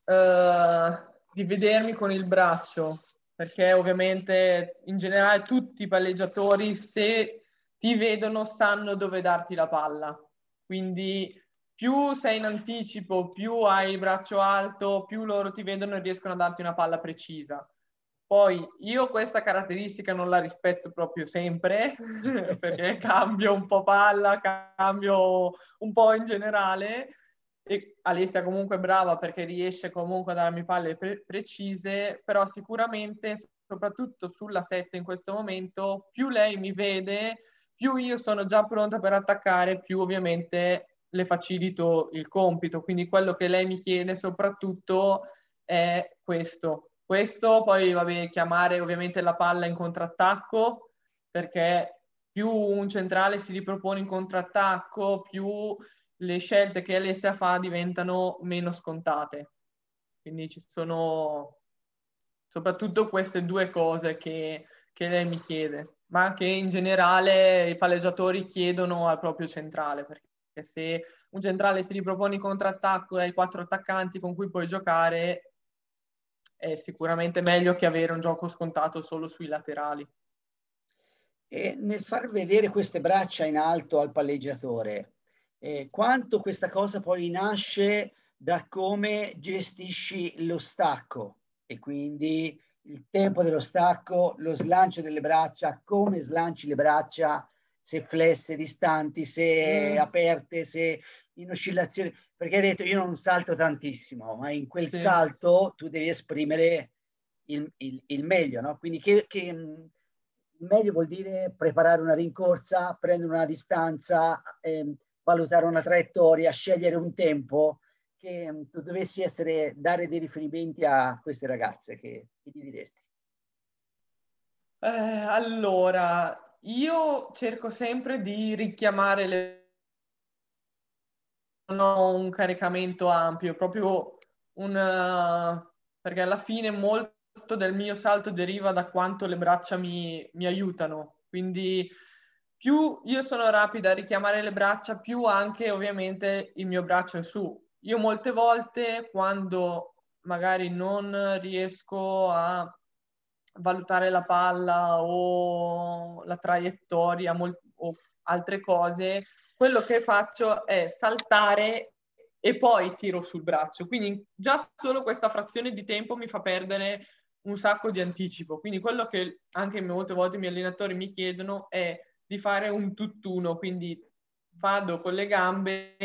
eh, di vedermi con il braccio, perché ovviamente in generale tutti i palleggiatori, se ti vedono, sanno dove darti la palla. Quindi più sei in anticipo, più hai il braccio alto, più loro ti vedono e riescono a darti una palla precisa. Poi io questa caratteristica non la rispetto proprio sempre, perché cambio un po' palla, cambio un po' in generale, e Alessia comunque è brava perché riesce comunque a darmi palle pre- precise, però sicuramente, soprattutto sulla sette in questo momento, più lei mi vede, più io sono già pronta per attaccare, più ovviamente le facilito il compito. Quindi quello che lei mi chiede soprattutto è questo. Questo poi, vabbè, chiamare ovviamente la palla in contrattacco, perché più un centrale si ripropone in contrattacco, più le scelte che Alessia fa diventano meno scontate. Quindi ci sono soprattutto queste due cose che, che lei mi chiede, ma che in generale i palleggiatori chiedono al proprio centrale, perché se un centrale si ripropone in contrattacco e hai quattro attaccanti con cui puoi giocare, è sicuramente meglio che avere un gioco scontato solo sui laterali. E nel far vedere queste braccia in alto al palleggiatore, eh, quanto questa cosa poi nasce da come gestisci lo stacco e quindi il tempo dello stacco, lo slancio delle braccia, come slanci le braccia, se flesse, distanti, se Mm, aperte, se in oscillazione, perché hai detto io non salto tantissimo, ma in quel sì. salto tu devi esprimere il, il, il meglio, no? Quindi che, che il meglio vuol dire preparare una rincorsa, prendere una distanza, ehm, valutare una traiettoria, scegliere un tempo, che um, tu dovessi essere, dare dei riferimenti a queste ragazze, che, che gli diresti? Eh, allora, io cerco sempre di richiamare le... Non ho un caricamento ampio, proprio un... eh, perché alla fine molto del mio salto deriva da quanto le braccia mi, mi aiutano. Quindi più io sono rapida a richiamare le braccia, più anche ovviamente il mio braccio è su. Io molte volte quando magari non riesco a valutare la palla o la traiettoria o altre cose, quello che faccio è saltare e poi tiro sul braccio. Quindi già solo questa frazione di tempo mi fa perdere un sacco di anticipo. Quindi quello che anche molte volte i miei allenatori mi chiedono è di fare un tutt'uno, quindi vado con le gambe,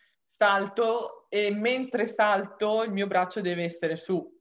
salto e mentre salto il mio braccio deve essere su.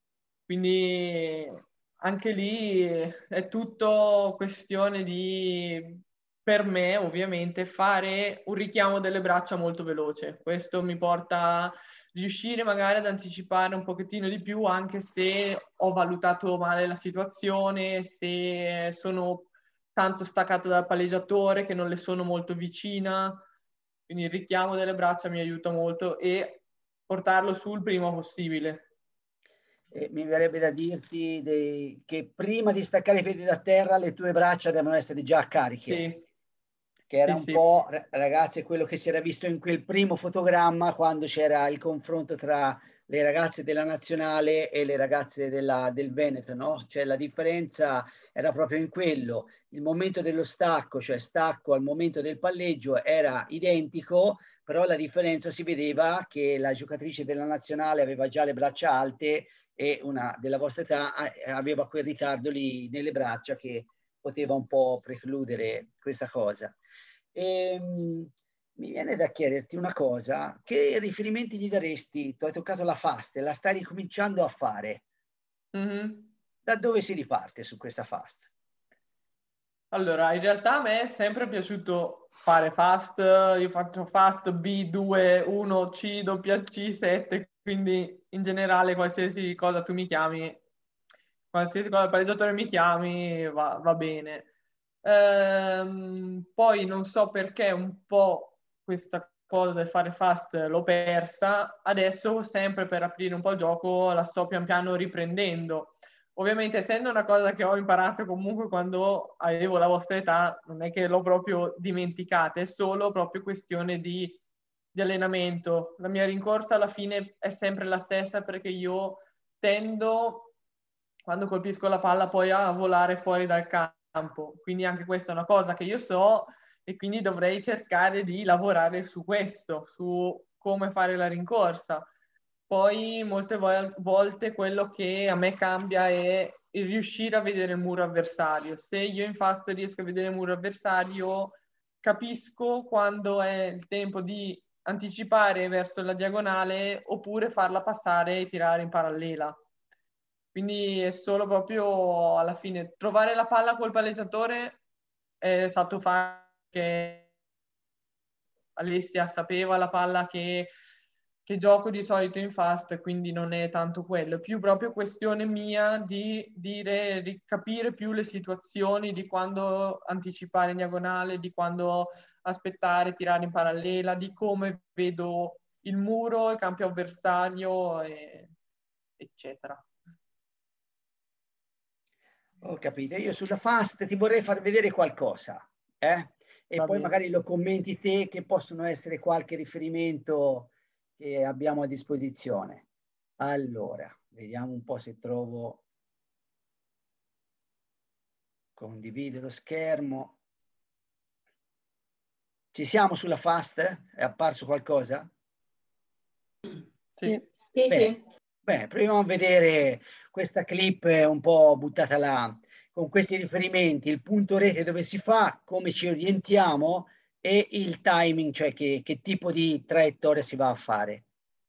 Quindi anche lì è tutto questione di, per me ovviamente, fare un richiamo delle braccia molto veloce. Questo mi porta a riuscire magari ad anticipare un pochettino di più, anche se ho valutato male la situazione, se sono tanto staccato dal palleggiatore che non le sono molto vicina. Quindi il richiamo delle braccia mi aiuta molto e portarlo su il prima possibile. Eh, mi verrebbe da dirti dei, che prima di staccare i piedi da terra le tue braccia devono essere già cariche. Sì. Che era Sì, un sì. po', ragazzi, quello che si era visto in quel primo fotogramma quando c'era il confronto tra le ragazze della nazionale e le ragazze della, del Veneto, no? Cioè la differenza era proprio in quello. Il momento dello stacco, cioè stacco al momento del palleggio, era identico, però la differenza si vedeva che la giocatrice della nazionale aveva già le braccia alte e una della vostra età aveva quel ritardo lì nelle braccia che poteva un po' precludere questa cosa. E, mi viene da chiederti una cosa, che riferimenti gli daresti? Tu hai toccato la fast, la stai ricominciando a fare. Mm-hmm. Da dove si riparte su questa fast? Allora, in realtà a me è sempre piaciuto fare fast, io faccio fast B due, uno, C, doppia C, sette, quindi in generale qualsiasi cosa tu mi chiami, qualsiasi cosa il palleggiatore mi chiami va, va bene. Ehm, poi non so perché un po' questa cosa del fare fast l'ho persa, adesso sempre per aprire un po' il gioco la sto pian piano riprendendo. Ovviamente essendo una cosa che ho imparato comunque quando avevo la vostra età, non è che l'ho proprio dimenticata, è solo proprio questione di, di allenamento. La mia rincorsa alla fine è sempre la stessa perché io tendo, quando colpisco la palla, poi a volare fuori dal campo. Quindi anche questa è una cosa che io so e quindi dovrei cercare di lavorare su questo, su come fare la rincorsa. Poi molte volte quello che a me cambia è il riuscire a vedere il muro avversario. Se io in fast riesco a vedere il muro avversario, capisco quando è il tempo di anticipare verso la diagonale oppure farla passare e tirare in parallela. Quindi è solo proprio alla fine trovare la palla col palleggiatore è stato fatto che Alessia sapeva la palla che che gioco di solito in fast, quindi non è tanto quello, è più proprio questione mia di dire, di capire più le situazioni, di quando anticipare in diagonale, di quando aspettare, tirare in parallela, di come vedo il muro, il campo avversario, e, eccetera. Ho capito, io sulla fast ti vorrei far vedere qualcosa, eh? E Va poi bene. magari lo commenti te, che possono essere qualche riferimento che abbiamo a disposizione. Allora, vediamo un po' se trovo, condivido lo schermo. Ci siamo sulla fast? È apparso qualcosa? Sì. Sì, Beh, sì. beh, proviamo a vedere questa clip un po' buttata là, con questi riferimenti, il punto rete dove si fa, come ci orientiamo e il timing, cioè che, che tipo di traiettoria si va a fare.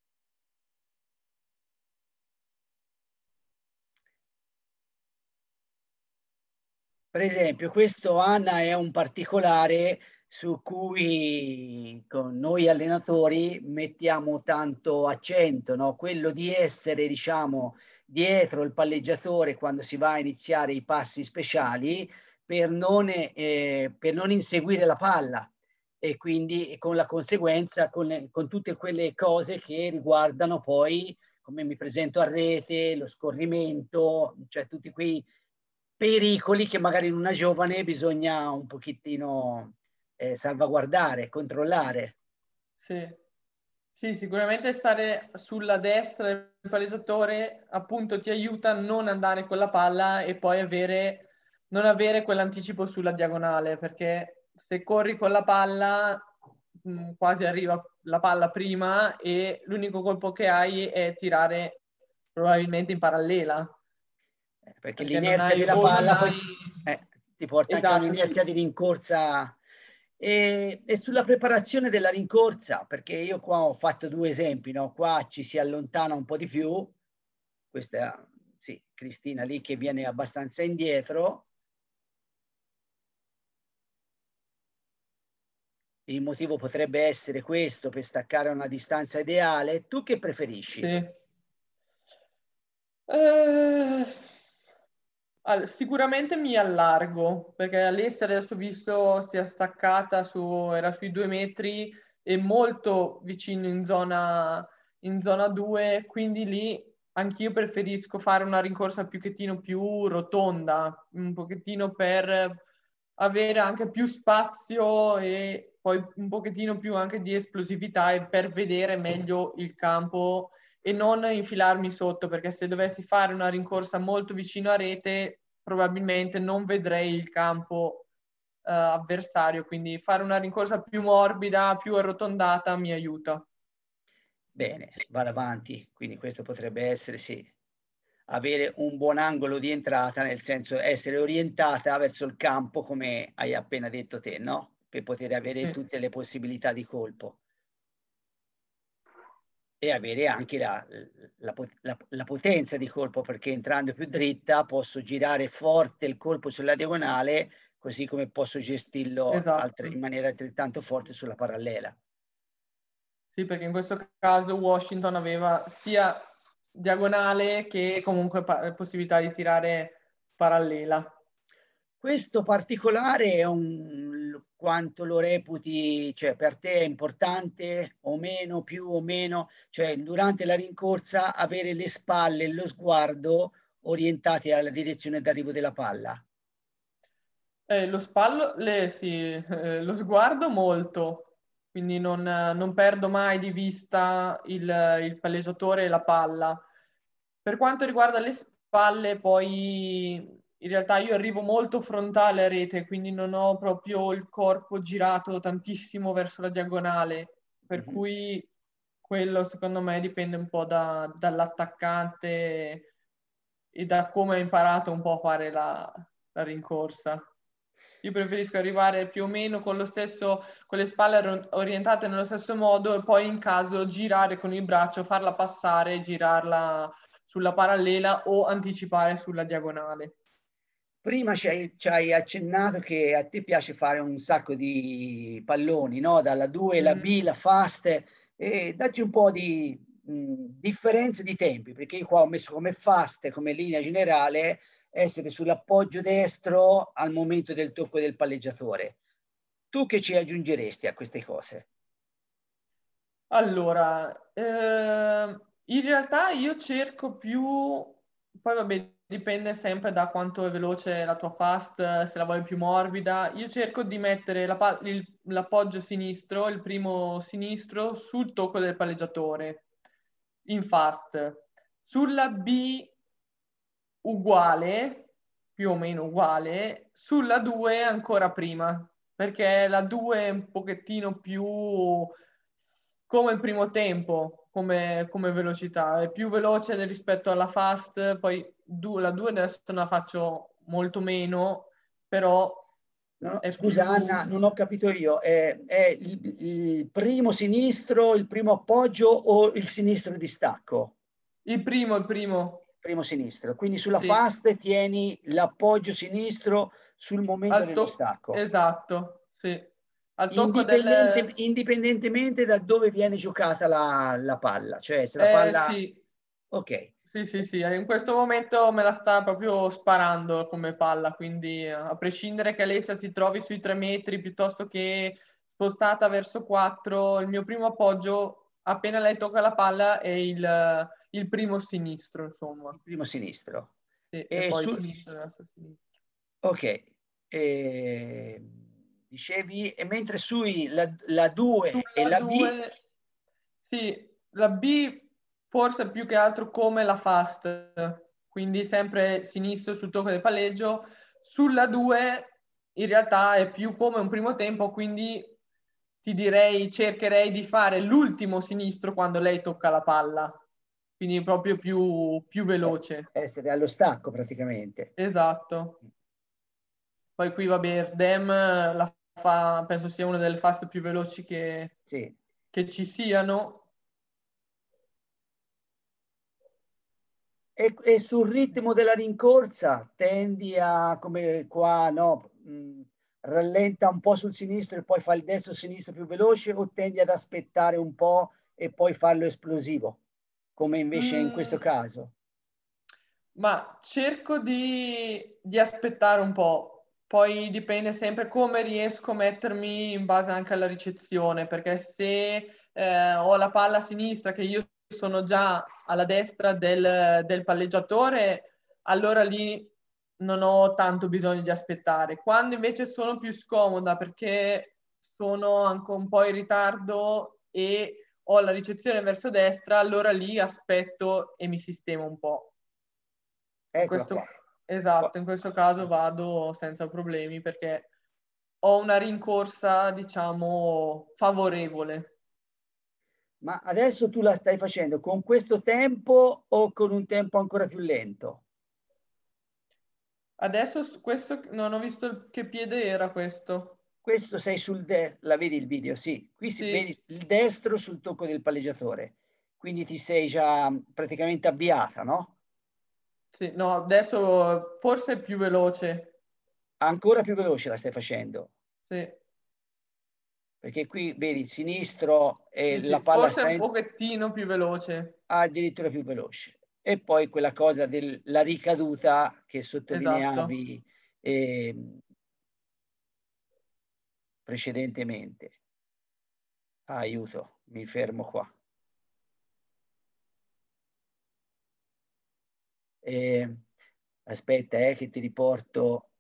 Per esempio, questo, Anna, è un particolare su cui con noi allenatori mettiamo tanto accento, no? Quello di essere, diciamo, dietro il palleggiatore quando si va a iniziare i passi speciali per non, eh, per non inseguire la palla e quindi con la conseguenza, con, con tutte quelle cose che riguardano poi come mi presento a rete, lo scorrimento, cioè tutti quei pericoli che magari in una giovane bisogna un pochettino eh, salvaguardare, controllare. Sì. Sì, sicuramente stare sulla destra del palleggiatore appunto ti aiuta a non andare con la palla e poi avere, non avere quell'anticipo sulla diagonale, perché se corri con la palla mh, quasi arriva la palla prima e l'unico colpo che hai è tirare probabilmente in parallela. Eh, perché, Perché non l'inerzia hai, della o non palla poi hai... eh, ti porta anche a Esatto, un'inerzia sì. di rincorsa. E, e sulla preparazione della rincorsa, perché io qua ho fatto due esempi, no? Qua ci si allontana un po' di più, questa sì, Cristina lì che viene abbastanza indietro. Il motivo potrebbe essere questo, per staccare a una distanza ideale. Tu che preferisci? Sì. Eh, all- sicuramente mi allargo, perché Alessia adesso ho visto si è staccata su, era sui due metri e molto vicino in zona, in zona due, quindi lì anch'io preferisco fare una rincorsa un pochettino più rotonda, un pochettino per avere anche più spazio e poi un pochettino più anche di esplosività e per vedere meglio il campo e non infilarmi sotto, perché se dovessi fare una rincorsa molto vicino a rete probabilmente non vedrei il campo eh, avversario, quindi fare una rincorsa più morbida, più arrotondata mi aiuta. Bene, vado avanti, quindi questo potrebbe essere sì, avere un buon angolo di entrata, nel senso essere orientata verso il campo come hai appena detto te, no? Per poter avere Sì. tutte le possibilità di colpo e avere anche la, la, la, la potenza di colpo, perché entrando più dritta posso girare forte il colpo sulla diagonale, così come posso gestirlo Esatto. altre, in maniera altrettanto forte sulla parallela. Sì, perché in questo caso Washington aveva sia diagonale che comunque pa- possibilità di tirare parallela. Questo particolare è un, quanto lo reputi, cioè per te è importante o meno, più o meno, cioè durante la rincorsa avere le spalle e lo sguardo orientati alla direzione d'arrivo della palla? Eh, lo spallo, le, sì, eh, lo sguardo molto, quindi non, non perdo mai di vista il, il palleggiatore e la palla. Per quanto riguarda le spalle, poi in realtà io arrivo molto frontale a rete, quindi non ho proprio il corpo girato tantissimo verso la diagonale, per Mm-hmm. cui quello secondo me dipende un po' da, dall'attaccante e da come ha imparato un po' a fare la, la rincorsa. Io preferisco arrivare più o meno con lo stesso, con le spalle orientate nello stesso modo e poi in caso girare con il braccio, farla passare, girarla sulla parallela o anticipare sulla diagonale. Prima ci hai, ci hai accennato che a te piace fare un sacco di palloni, no? Dalla due, la B, la fast, e dacci un po' di mh, differenze di tempi, perché io qua ho messo come fast, come linea generale, essere sull'appoggio destro al momento del tocco del palleggiatore. Tu che ci aggiungeresti a queste cose? Allora, eh, in realtà io cerco più, poi vabbè, dipende sempre da quanto è veloce la tua fast, se la vuoi più morbida. Io cerco di mettere la il, l'appoggio sinistro, il primo sinistro, sul tocco del palleggiatore, in fast. Sulla B uguale, più o meno uguale, sulla due ancora prima, perché la due è un pochettino più come il primo tempo, come, come velocità, è più veloce rispetto alla fast, poi la due adesso la faccio molto meno, però No, è scusa più... Anna, non ho capito io, è, è il, il primo sinistro, il primo appoggio o il sinistro di stacco? Il primo, il primo. Primo sinistro, quindi sulla Sì. fast tieni l'appoggio sinistro sul momento Al dello to- stacco. Esatto, sì. Al tocco Indipendente, del... indipendentemente da dove viene giocata la, la palla, cioè se la Eh, palla... sì. Ok. Sì, sì, sì, in questo momento me la sta proprio sparando come palla, quindi a prescindere che Alessia si trovi sui tre metri piuttosto che spostata verso quattro, il mio primo appoggio appena lei tocca la palla è il, il primo sinistro, insomma. Il primo sinistro. Sì, e E poi su, sinistro e sinistro. Ok, e, dicevi, e mentre sui la, la due Sulla e la B, due, sì, la B forse più che altro come la fast, quindi sempre sinistro sul tocco del palleggio. Sulla due in realtà è più come un primo tempo, quindi ti direi, cercherei di fare l'ultimo sinistro quando lei tocca la palla, quindi proprio più, più veloce. essere allo stacco praticamente. Esatto. Poi qui vabbè, Erdem la fa, penso sia una delle fast più veloci che, Sì. che ci siano. E, e sul ritmo della rincorsa tendi a, come qua, no, mh, rallenta un po' sul sinistro e poi fa il destro-sinistro più veloce, o tendi ad aspettare un po' e poi farlo esplosivo, come invece in questo Mm, caso? ma cerco di, di aspettare un po', poi dipende sempre come riesco a mettermi in base anche alla ricezione, perché se eh, ho la palla a sinistra che io sono già alla destra del, del palleggiatore, allora lì non ho tanto bisogno di aspettare. Quando invece sono più scomoda perché sono anche un po' in ritardo e ho la ricezione verso destra, allora lì aspetto e mi sistemo un po'. In Eccola questo, qua. esatto, in questo caso vado senza problemi perché ho una rincorsa, diciamo, favorevole. Ma adesso tu la stai facendo con questo tempo o con un tempo ancora più lento? Adesso s- questo non ho visto il- che piede era questo. Questo sei sul destro, la vedi il video? Sì, qui si, Sì, vedi il destro sul tocco del palleggiatore, quindi ti sei già praticamente avviata, no? sì, no, adesso forse è più veloce. Ancora più veloce la stai facendo, Sì, perché qui vedi il sinistro e sì, la sì, palla forse sta un in, pochettino più veloce. addirittura più veloce. E poi quella cosa della ricaduta che Esatto. sottolineavi eh, precedentemente. Ah, aiuto, mi fermo qua. Eh, aspetta, eh, che ti riporto.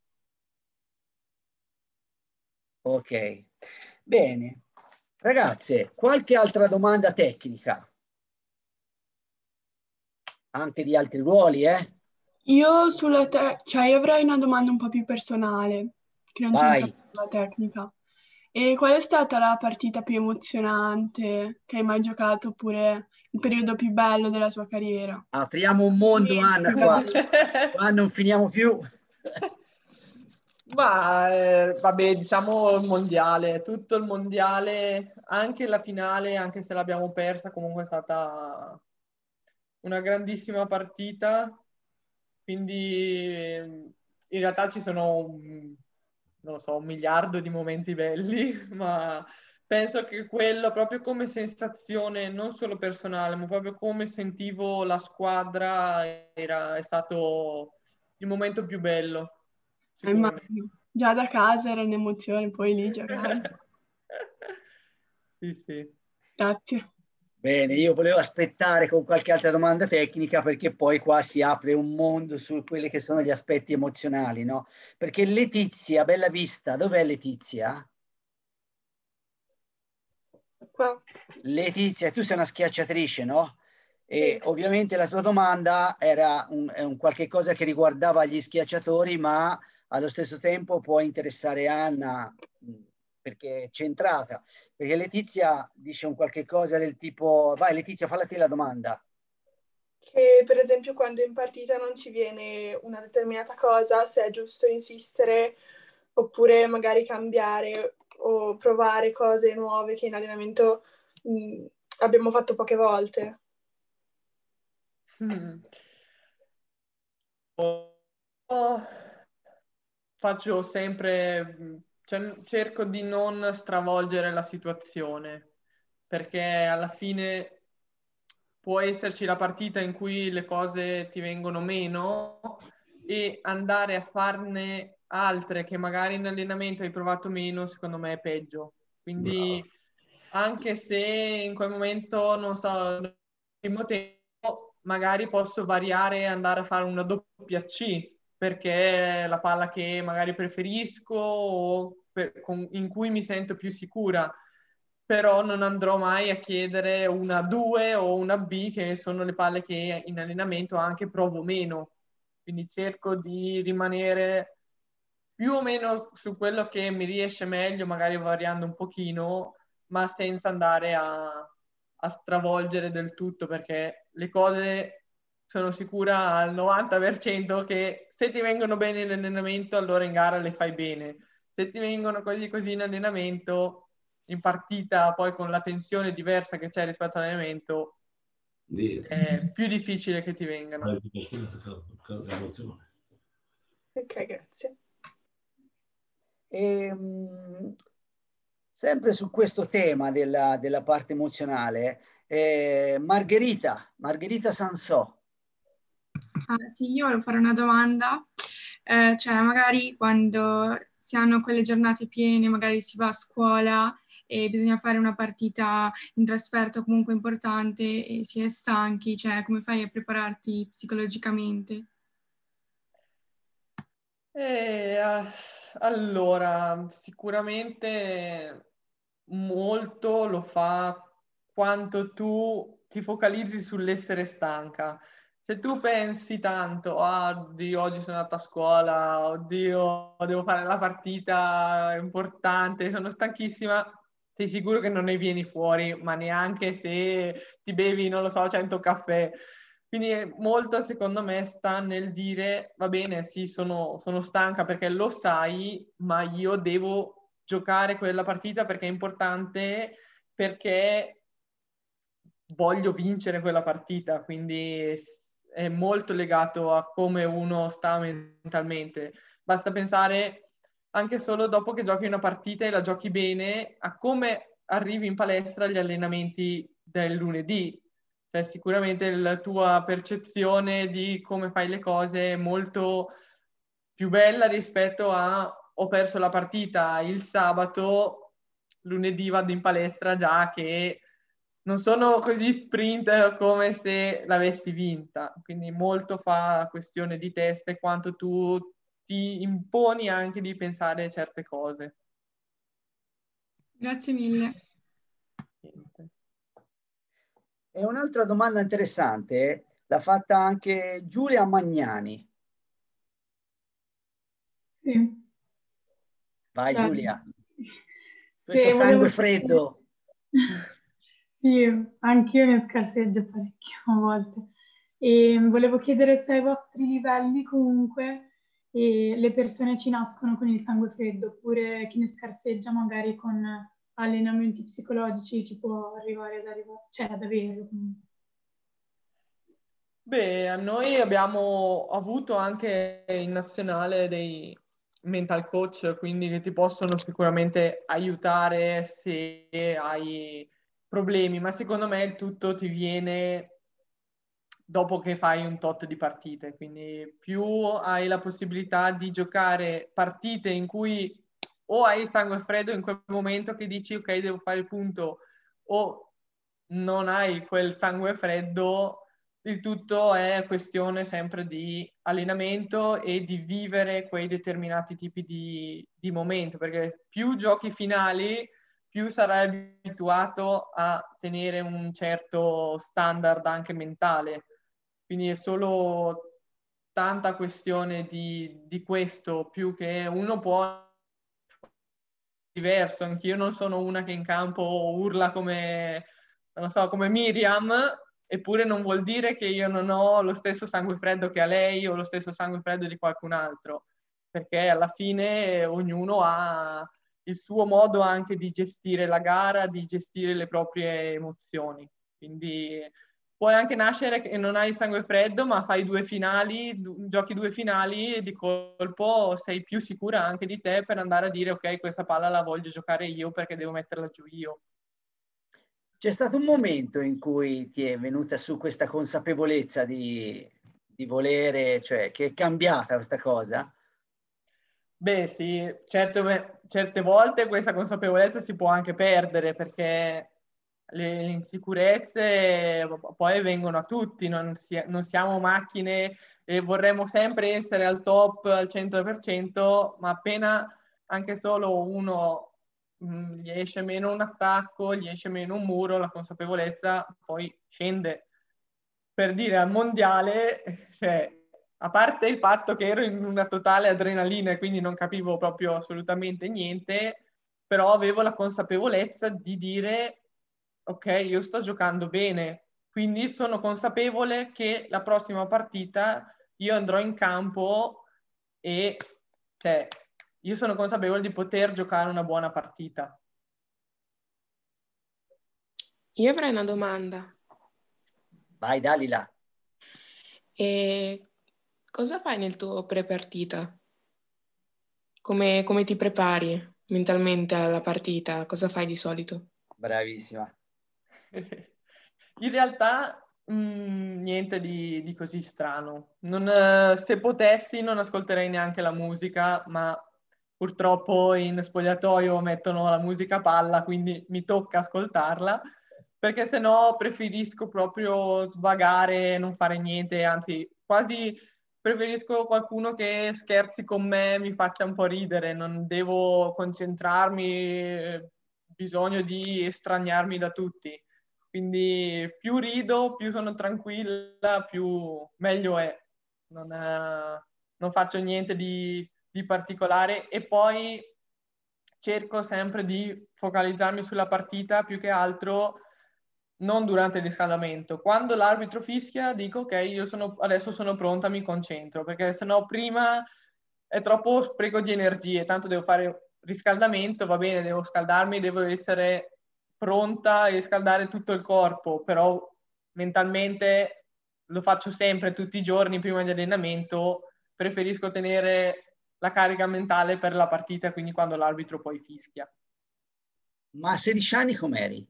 Ok, bene. Ragazze, qualche altra domanda tecnica? Anche di altri ruoli, eh? Io sulla te- cioè io avrei una domanda un po' più personale, che non c'entra Vai. con la tecnica. E qual è stata la partita più emozionante che hai mai giocato, oppure il periodo più bello della tua carriera? Apriamo un mondo, Momento Anna, più qua. bello. Qua non finiamo più. Ma eh, vabbè, diciamo il mondiale, tutto il mondiale, anche la finale, anche se l'abbiamo persa, comunque è stata una grandissima partita. Quindi eh, in realtà ci sono, un- non lo so, un miliardo di momenti belli, ma penso che quello proprio come sensazione, non solo personale, ma proprio come sentivo la squadra, era, è stato il momento più bello, Eh, sicuramente. immagino. Già da casa era un'emozione, poi lì giocare. Sì, sì. Grazie. Bene, io volevo aspettare con qualche altra domanda tecnica perché poi qua si apre un mondo su quelli che sono gli aspetti emozionali, no? Perché Letizia, bella vista, dov'è Letizia? Qua. Letizia, tu sei una schiacciatrice, no? E Sì. ovviamente la tua domanda era un, è un qualche cosa che riguardava gli schiacciatori, ma allo stesso tempo può interessare Anna mh, perché è centrata. Perché Letizia dice un qualche cosa del tipo, vai Letizia, falla te la domanda. Che per esempio quando in partita non ci viene una determinata cosa, se è giusto insistere oppure magari cambiare o provare cose nuove che in allenamento mh, abbiamo fatto poche volte. Mm. Oh, faccio sempre, cioè, cerco di non stravolgere la situazione, perché alla fine può esserci la partita in cui le cose ti vengono meno e andare a farne altre che magari in allenamento hai provato meno, secondo me è peggio. Quindi anche se in quel momento, non so, nel primo tempo magari posso variare e andare a fare una doppia C perché è la palla che magari preferisco o per, con, in cui mi sento più sicura, però non andrò mai a chiedere una due o una B, che sono le palle che in allenamento anche provo meno. Quindi cerco di rimanere più o meno su quello che mi riesce meglio, magari variando un pochino, ma senza andare a, a stravolgere del tutto, perché le cose sono sicura al novanta per cento che se ti vengono bene in allenamento, allora in gara le fai bene. Se ti vengono così così in allenamento, in partita, poi con la tensione diversa che c'è rispetto all'allenamento, è più difficile che ti vengano. Ok, grazie. E, mh, sempre su questo tema della, della parte emozionale, eh, Margherita, Margherita Sansò. Ah, sì, io volevo fare una domanda, eh, cioè magari quando si hanno quelle giornate piene, magari si va a scuola e bisogna fare una partita in trasferta comunque importante e si è stanchi, cioè come fai a prepararti psicologicamente? Eh, allora, sicuramente molto lo fa quanto tu ti focalizzi sull'essere stanca. Se tu pensi tanto, ah, oddio, oggi sono andata a scuola, oddio, devo fare la partita importante, sono stanchissima, sei sicuro che non ne vieni fuori, ma neanche se ti bevi, non lo so, cento caffè. Quindi molto, secondo me, sta nel dire, va bene, sì, sono, sono stanca perché lo sai, ma io devo giocare quella partita perché è importante, perché voglio vincere quella partita, quindi è molto legato a come uno sta mentalmente. Basta pensare anche solo dopo che giochi una partita e la giochi bene, a come arrivi in palestra agli allenamenti del lunedì. Cioè, sicuramente la tua percezione di come fai le cose è molto più bella rispetto a ho perso la partita il sabato, lunedì vado in palestra già che non sono così sprint come se l'avessi vinta. Quindi molto fa questione di testa e quanto tu ti imponi anche di pensare certe cose. Grazie mille. Niente. E un'altra domanda interessante l'ha fatta anche Giulia Magnani. Sì. Vai Beh, Giulia. se Questo sangue volevo... freddo. Sì, anch'io ne scarseggio parecchio a volte. E volevo chiedere se ai vostri livelli comunque e le persone ci nascono con il sangue freddo, oppure chi ne scarseggia magari con allenamenti psicologici ci può arrivare ad, arrivare, cioè ad averlo comunque. Beh, noi abbiamo avuto anche in nazionale dei mental coach, quindi che ti possono sicuramente aiutare se hai problemi, ma secondo me il tutto ti viene dopo che fai un tot di partite, quindi più hai la possibilità di giocare partite in cui o hai il sangue freddo in quel momento che dici ok, devo fare il punto, o non hai quel sangue freddo. Il tutto è questione sempre di allenamento e di vivere quei determinati tipi di, di momento, perché più giochi finali, più sarai abituato a tenere un certo standard anche mentale. Quindi è solo tanta questione di, di questo, più che uno può diverso. Anch'io non sono una che in campo urla come, non so, come Miriam, eppure non vuol dire che io non ho lo stesso sangue freddo che ha lei o lo stesso sangue freddo di qualcun altro, perché alla fine ognuno ha il suo modo anche di gestire la gara, di gestire le proprie emozioni. Quindi puoi anche nascere che non hai il sangue freddo, ma fai due finali, giochi due finali e di colpo sei più sicura anche di te per andare a dire ok, questa palla la voglio giocare io perché devo metterla giù io. C'è stato un momento in cui ti è venuta su questa consapevolezza di, di volere, cioè che è cambiata questa cosa? Beh sì, certe, certe volte questa consapevolezza si può anche perdere perché le, le insicurezze poi vengono a tutti, non, si, non siamo macchine e vorremmo sempre essere al top al cento per cento, ma appena anche solo uno mh, gli esce meno un attacco, gli esce meno un muro, la consapevolezza poi scende. Per dire, al mondiale, cioè, a parte il fatto che ero in una totale adrenalina e quindi non capivo proprio assolutamente niente, però avevo la consapevolezza di dire, ok, io sto giocando bene, quindi sono consapevole che la prossima partita io andrò in campo e cioè, io sono consapevole di poter giocare una buona partita. Io avrei una domanda. Vai, Dalila. E cosa fai nel tuo pre-partita? Come, come ti prepari mentalmente alla partita? Cosa fai di solito? Bravissima. In realtà mh, niente di, di così strano. Non, eh, se potessi non ascolterei neanche la musica, ma purtroppo in spogliatoio mettono la musica a palla, quindi mi tocca ascoltarla, perché se no preferisco proprio svagare, non fare niente, anzi quasi preferisco qualcuno che scherzi con me, mi faccia un po' ridere, non devo concentrarmi, bisogno di estraniarmi da tutti. Quindi più rido, più sono tranquilla, più meglio è. Non, eh, non faccio niente di, di particolare e poi cerco sempre di focalizzarmi sulla partita più che altro non durante il riscaldamento. Quando l'arbitro fischia dico ok, io sono, adesso sono pronta, mi concentro, perché sennò prima è troppo spreco di energie, tanto devo fare riscaldamento, va bene, devo scaldarmi, devo essere pronta e scaldare tutto il corpo, però mentalmente lo faccio sempre, tutti i giorni prima di allenamento, preferisco tenere la carica mentale per la partita, quindi quando l'arbitro poi fischia. Ma a sedici anni com'eri?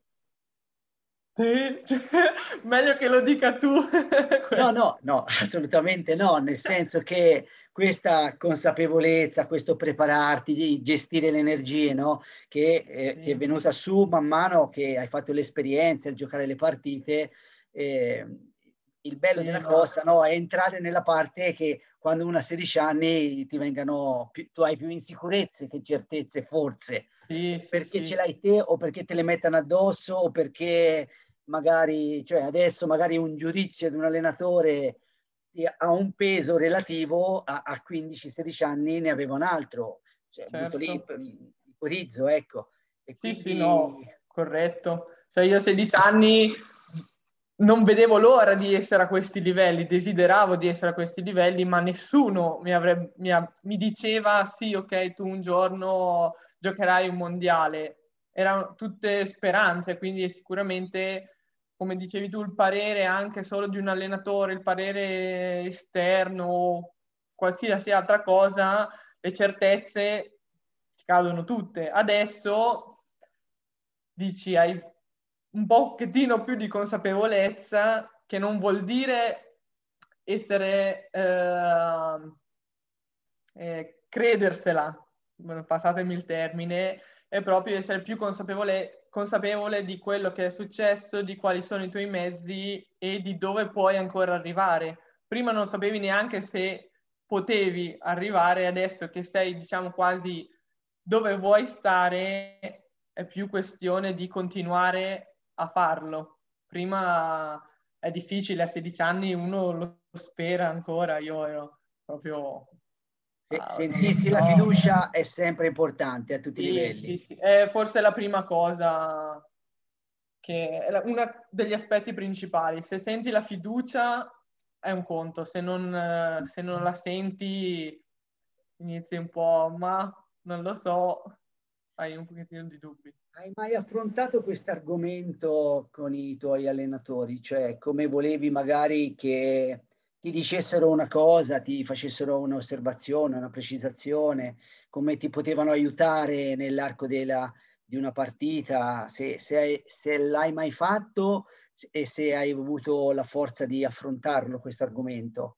Sì, cioè, meglio che lo dica tu. No, no, no, assolutamente no, nel senso che questa consapevolezza, questo prepararti, di gestire le energie, no? Che eh, Sì. ti è venuta su man mano che hai fatto l'esperienza, il giocare le partite. Eh, il bello Sì, della no. cosa, no, è entrare nella parte che quando uno ha sedici anni ti vengano più, tu hai più insicurezze che certezze, forse, Sì, sì, perché sì. ce l'hai te o perché te le mettono addosso o perché magari, cioè adesso magari un giudizio di un allenatore ha un peso relativo a, a quindici sedici anni ne aveva un altro, cioè butto lì, Certo. ipotizzo, ecco. E Sì, quindi... sì, no, corretto. Cioè io a sedici anni non vedevo l'ora di essere a questi livelli, desideravo di essere a questi livelli, ma nessuno mi, avrebbe, mi, ha, mi diceva sì, ok, tu un giorno giocherai un mondiale. Erano tutte speranze, quindi sicuramente, come dicevi tu, il parere anche solo di un allenatore, il parere esterno, qualsiasi altra cosa, le certezze ti cadono tutte. Adesso dici hai un pochettino più di consapevolezza, che non vuol dire essere eh, eh, credersela, passatemi il termine, è proprio essere più consapevole, consapevole di quello che è successo, di quali sono i tuoi mezzi e di dove puoi ancora arrivare. Prima non sapevi neanche se potevi arrivare, adesso che sei, diciamo, quasi dove vuoi stare, è più questione di continuare a farlo. Prima è difficile, a sedici anni uno lo spera ancora, io ero proprio... Ah, sentirsi no. la fiducia è sempre importante a tutti Sì, i livelli. sì, sì. È forse la prima cosa, che è uno degli aspetti principali. Se senti la fiducia è un conto, se non, se non la senti inizi un po', ma non lo so, hai un pochettino di dubbi. Hai mai affrontato questo argomento con i tuoi allenatori? Cioè, come volevi magari che ti dicessero una cosa, ti facessero un'osservazione, una precisazione, come ti potevano aiutare nell'arco della, di una partita, se, se, hai, se l'hai mai fatto e se hai avuto la forza di affrontarlo questo argomento?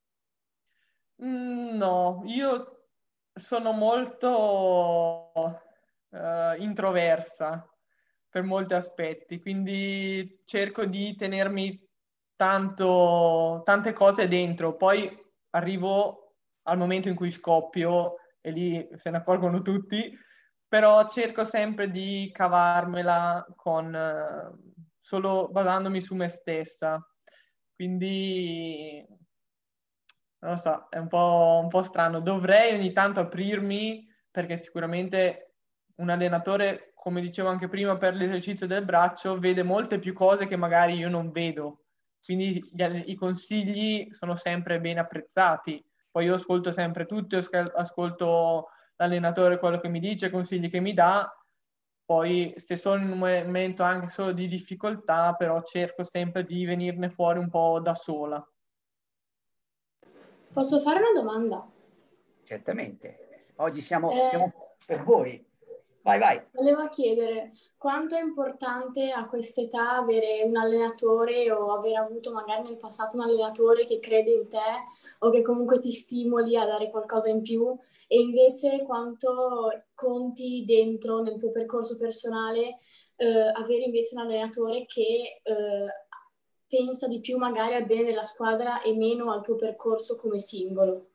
Mm, no, io sono molto uh, introversa, per molti aspetti, quindi cerco di tenermi tanto, tante cose dentro, poi arrivo al momento in cui scoppio e lì se ne accorgono tutti, però cerco sempre di cavarmela con, eh, solo basandomi su me stessa, quindi non lo so, è un po', un po' strano. Dovrei ogni tanto aprirmi, perché sicuramente un allenatore, come dicevo anche prima, per l'esercizio del braccio, vede molte più cose che magari io non vedo. Quindi gli, i consigli sono sempre ben apprezzati. Poi io ascolto sempre tutto, ascolto l'allenatore, quello che mi dice, i consigli che mi dà. Poi se sono in un momento anche solo di difficoltà, però cerco sempre di venirne fuori un po' da sola. Posso fare una domanda? Certamente. Oggi siamo, Eh, siamo per voi. Vai, vai. Volevo chiedere quanto è importante a quest'età avere un allenatore o aver avuto magari nel passato un allenatore che crede in te o che comunque ti stimoli a dare qualcosa in più, e invece quanto conti dentro nel tuo percorso personale eh, avere invece un allenatore che eh, pensa di più magari al bene della squadra e meno al tuo percorso come singolo.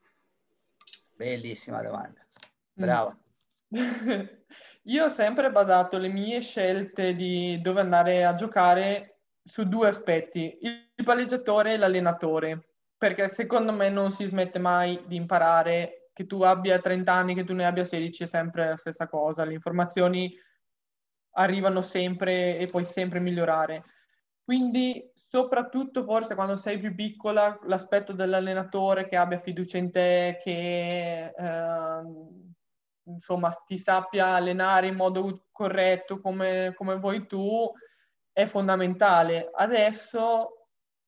Bellissima domanda. Brava. Mm. Io ho sempre basato le mie scelte di dove andare a giocare su due aspetti, il palleggiatore e l'allenatore, perché secondo me non si smette mai di imparare, che tu abbia trenta anni, che tu ne abbia sedici, è sempre la stessa cosa, le informazioni arrivano sempre e puoi sempre migliorare. Quindi soprattutto forse quando sei più piccola, l'aspetto dell'allenatore che abbia fiducia in te, che eh, insomma ti sappia allenare in modo corretto come, come vuoi tu, è fondamentale. Adesso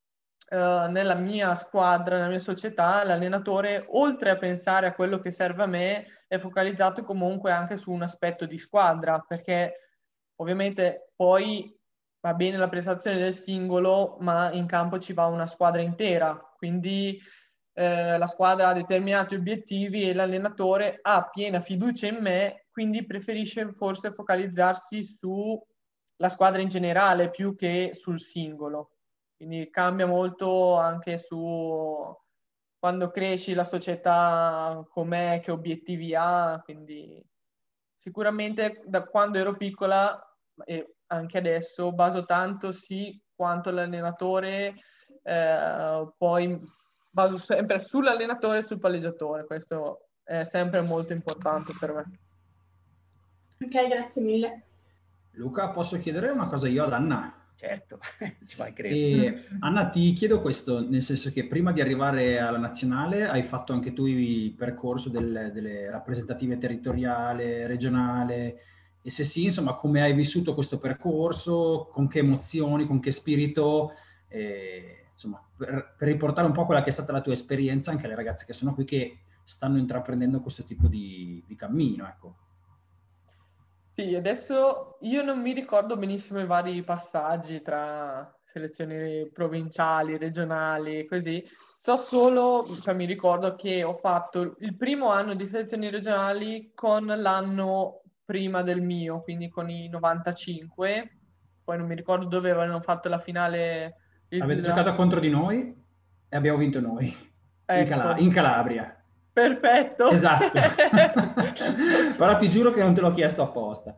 eh, nella mia squadra, nella mia società, l'allenatore, oltre a pensare a quello che serve a me, è focalizzato comunque anche su un aspetto di squadra, perché ovviamente poi va bene la prestazione del singolo, ma in campo ci va una squadra intera, quindi eh, la squadra ha determinati obiettivi e l'allenatore ha piena fiducia in me, quindi preferisce forse focalizzarsi sulla squadra in generale più che sul singolo. Quindi cambia molto anche su quando cresci la società, com'è, che obiettivi ha, quindi sicuramente da quando ero piccola e anche adesso baso tanto sì quanto l'allenatore, eh, poi baso sempre sull'allenatore e sul palleggiatore, questo è sempre molto importante per me. Ok, grazie mille. Luca, posso chiedere una cosa io ad Anna? Certo, ci mancherebbe. E, Anna, ti chiedo questo, nel senso che prima di arrivare alla nazionale hai fatto anche tu il percorso del, delle rappresentative territoriale, regionale, e se sì, insomma, come hai vissuto questo percorso, con che emozioni, con che spirito, eh, insomma, per, per riportare un po' quella che è stata la tua esperienza anche alle ragazze che sono qui, che stanno intraprendendo questo tipo di, di cammino, ecco. Sì, adesso io non mi ricordo benissimo i vari passaggi tra selezioni provinciali, regionali, così. So solo, cioè mi ricordo che ho fatto il primo anno di selezioni regionali con l'anno prima del mio, quindi con i novantacinque. Poi non mi ricordo dove avevano fatto la finale. Il, Avete la... giocato contro di noi e abbiamo vinto noi, ecco. in, Cala- in Calabria. Perfetto. Esatto. Però ti giuro che non te l'ho chiesto apposta.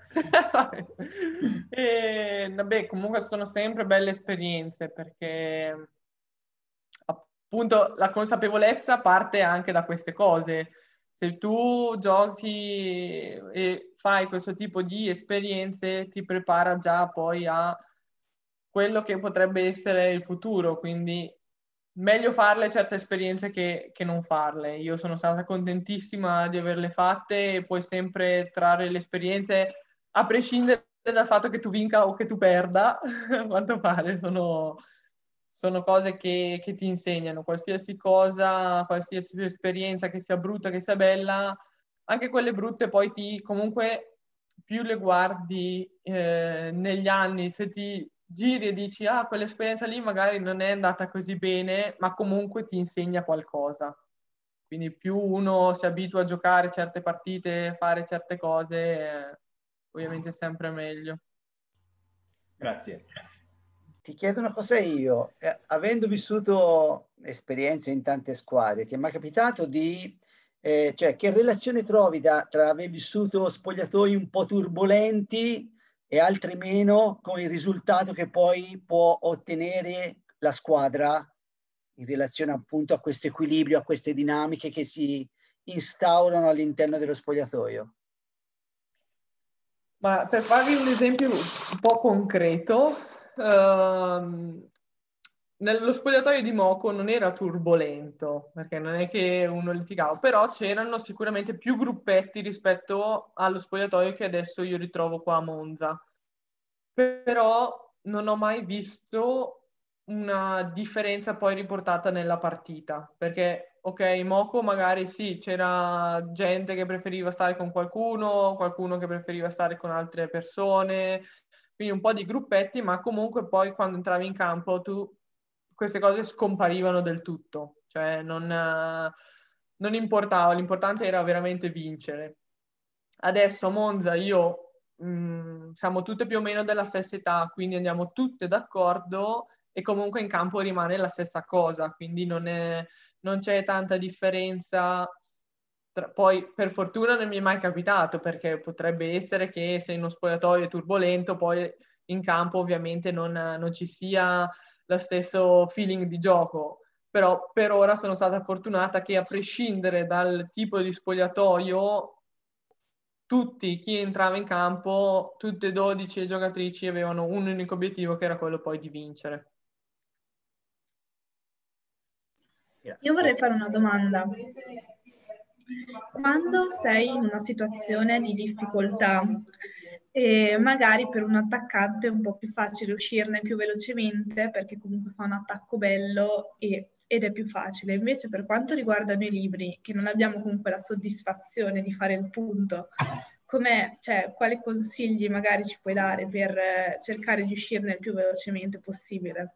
E vabbè, comunque sono sempre belle esperienze, perché appunto la consapevolezza parte anche da queste cose. Se tu giochi e fai questo tipo di esperienze, ti prepara già poi a quello che potrebbe essere il futuro, quindi meglio farle certe esperienze che, che non farle. Io sono stata contentissima di averle fatte e puoi sempre trarre le esperienze a prescindere dal fatto che tu vinca o che tu perda, a quanto pare sono, sono cose che, che ti insegnano. Qualsiasi cosa, qualsiasi esperienza, che sia brutta, che sia bella, anche quelle brutte poi ti comunque più le guardi eh, negli anni, se ti giri e dici ah, quell'esperienza lì magari non è andata così bene, ma comunque ti insegna qualcosa. Quindi più uno si abitua a giocare certe partite, fare certe cose, eh, ovviamente è sempre meglio. Grazie. Ti chiedo una cosa io, eh, avendo vissuto esperienze in tante squadre, ti è mai capitato di, eh, cioè che relazione trovi da, tra aver vissuto spogliatoi un po' turbolenti e altri meno, con il risultato che poi può ottenere la squadra in relazione appunto a questo equilibrio, a queste dinamiche che si instaurano all'interno dello spogliatoio? Ma per farvi un esempio un po' concreto, ehm, nello spogliatoio di Moco non era turbolento, perché non è che uno litigava, però c'erano sicuramente più gruppetti rispetto allo spogliatoio che adesso io ritrovo qua a Monza. Però non ho mai visto una differenza poi riportata nella partita, perché ok, in Moco magari sì, c'era gente che preferiva stare con qualcuno, qualcuno che preferiva stare con altre persone, quindi un po' di gruppetti, ma comunque poi quando entravi in campo tu queste cose scomparivano del tutto, cioè non, non importava, l'importante era veramente vincere. Adesso a Monza io mh, siamo tutte più o meno della stessa età, quindi andiamo tutte d'accordo e comunque in campo rimane la stessa cosa, quindi non, è, non c'è tanta differenza. Tra, poi per fortuna non mi è mai capitato, perché potrebbe essere che se in uno spogliatoio è turbolento, poi in campo ovviamente non, non ci sia lo stesso feeling di gioco. Però per ora sono stata fortunata che a prescindere dal tipo di spogliatoio, tutti, chi entrava in campo, tutte e dodici le giocatrici avevano un unico obiettivo che era quello poi di vincere. Io vorrei fare una domanda. Quando sei in una situazione di difficoltà e magari per un attaccante è un po' più facile uscirne più velocemente perché comunque fa un attacco bello e, ed è più facile. Invece per quanto riguarda noi libri, che non abbiamo comunque la soddisfazione di fare il punto, com'è, cioè, quali consigli magari ci puoi dare per eh, cercare di uscirne il più velocemente possibile?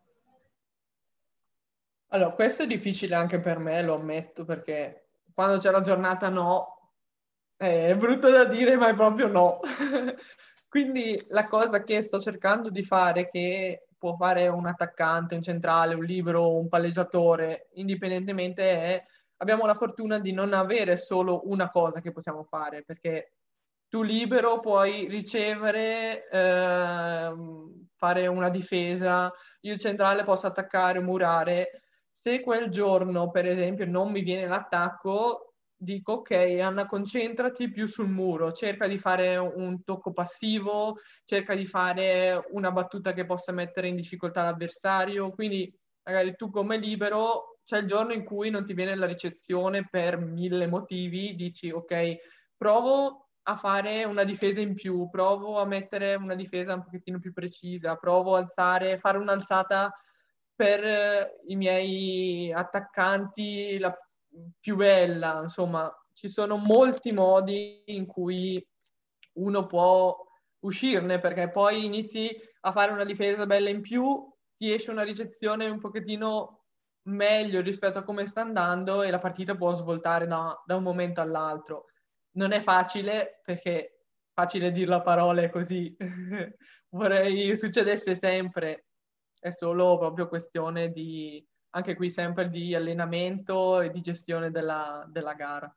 Allora, questo è difficile anche per me, lo ammetto, perché quando c'è la giornata no, è brutto da dire, ma è proprio no. Quindi la cosa che sto cercando di fare, che può fare un attaccante, un centrale, un libero, un palleggiatore, indipendentemente, è abbiamo la fortuna di non avere solo una cosa che possiamo fare, perché tu libero puoi ricevere, ehm, fare una difesa, io centrale posso attaccare, murare. Se quel giorno, per esempio, non mi viene l'attacco, dico ok, Anna, concentrati più sul muro, cerca di fare un tocco passivo, cerca di fare una battuta che possa mettere in difficoltà l'avversario, quindi magari tu come libero c'è il giorno in cui non ti viene la ricezione per mille motivi, dici ok, provo a fare una difesa in più, provo a mettere una difesa un pochettino più precisa, provo a alzare, fare un'alzata per eh, i miei attaccanti la più bella, insomma, ci sono molti modi in cui uno può uscirne, perché poi inizi a fare una difesa bella in più, ti esce una ricezione un pochettino meglio rispetto a come sta andando e la partita può svoltare da, da un momento all'altro. Non è facile, perché è facile dirlo a parole così, vorrei succedesse sempre, è solo proprio questione di, anche qui sempre di allenamento e di gestione della, della gara.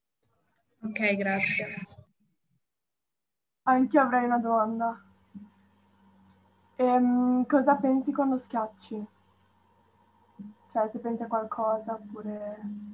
Ok, grazie. Anche avrei una domanda. Ehm, cosa pensi quando schiacci? Cioè, se pensi a qualcosa oppure...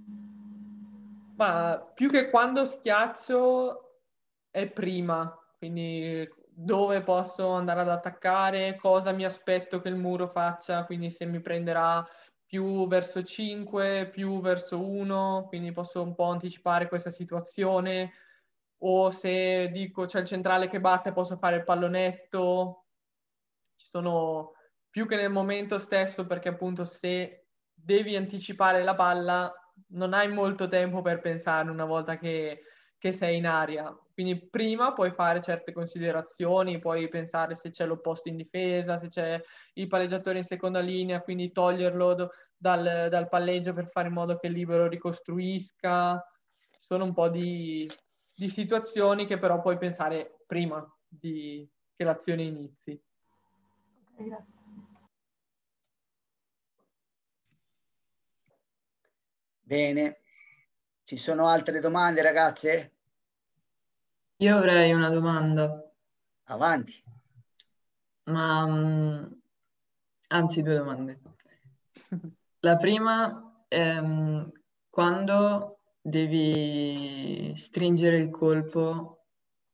Ma più che quando schiaccio è prima, quindi dove posso andare ad attaccare, cosa mi aspetto che il muro faccia, quindi se mi prenderà più verso cinque, più verso uno, quindi posso un po' anticipare questa situazione, o se dico c'è il centrale che batte posso fare il pallonetto, ci sono più che nel momento stesso, perché appunto se devi anticipare la palla non hai molto tempo per pensare una volta che, che sei in aria. Quindi prima puoi fare certe considerazioni, puoi pensare se c'è l'opposto in difesa, se c'è il palleggiatore in seconda linea, quindi toglierlo do, dal, dal palleggio per fare in modo che il libero ricostruisca. Sono un po' di, di situazioni che però puoi pensare prima di, che l'azione inizi. Grazie. Bene, ci sono altre domande, ragazze? Io avrei una domanda. Avanti. Ma mh, anzi, due domande. La prima è mh, quando devi stringere il colpo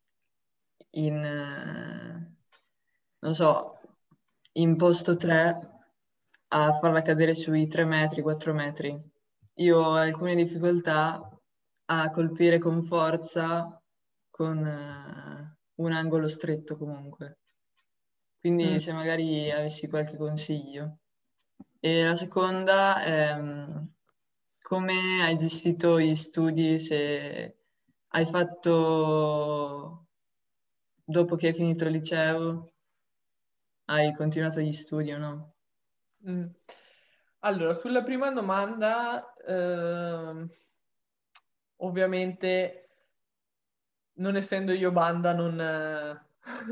in, eh, non so, in posto tre a farla cadere sui tre metri, quattro metri. Io ho alcune difficoltà a colpire con forza con eh, un angolo stretto comunque. Quindi Mm. se magari avessi qualche consiglio. E la seconda è mh, come hai gestito gli studi, se hai fatto, dopo che hai finito il liceo, hai continuato gli studi o no? Mm. Allora, sulla prima domanda, ehm, ovviamente, non essendo io banda, non, eh,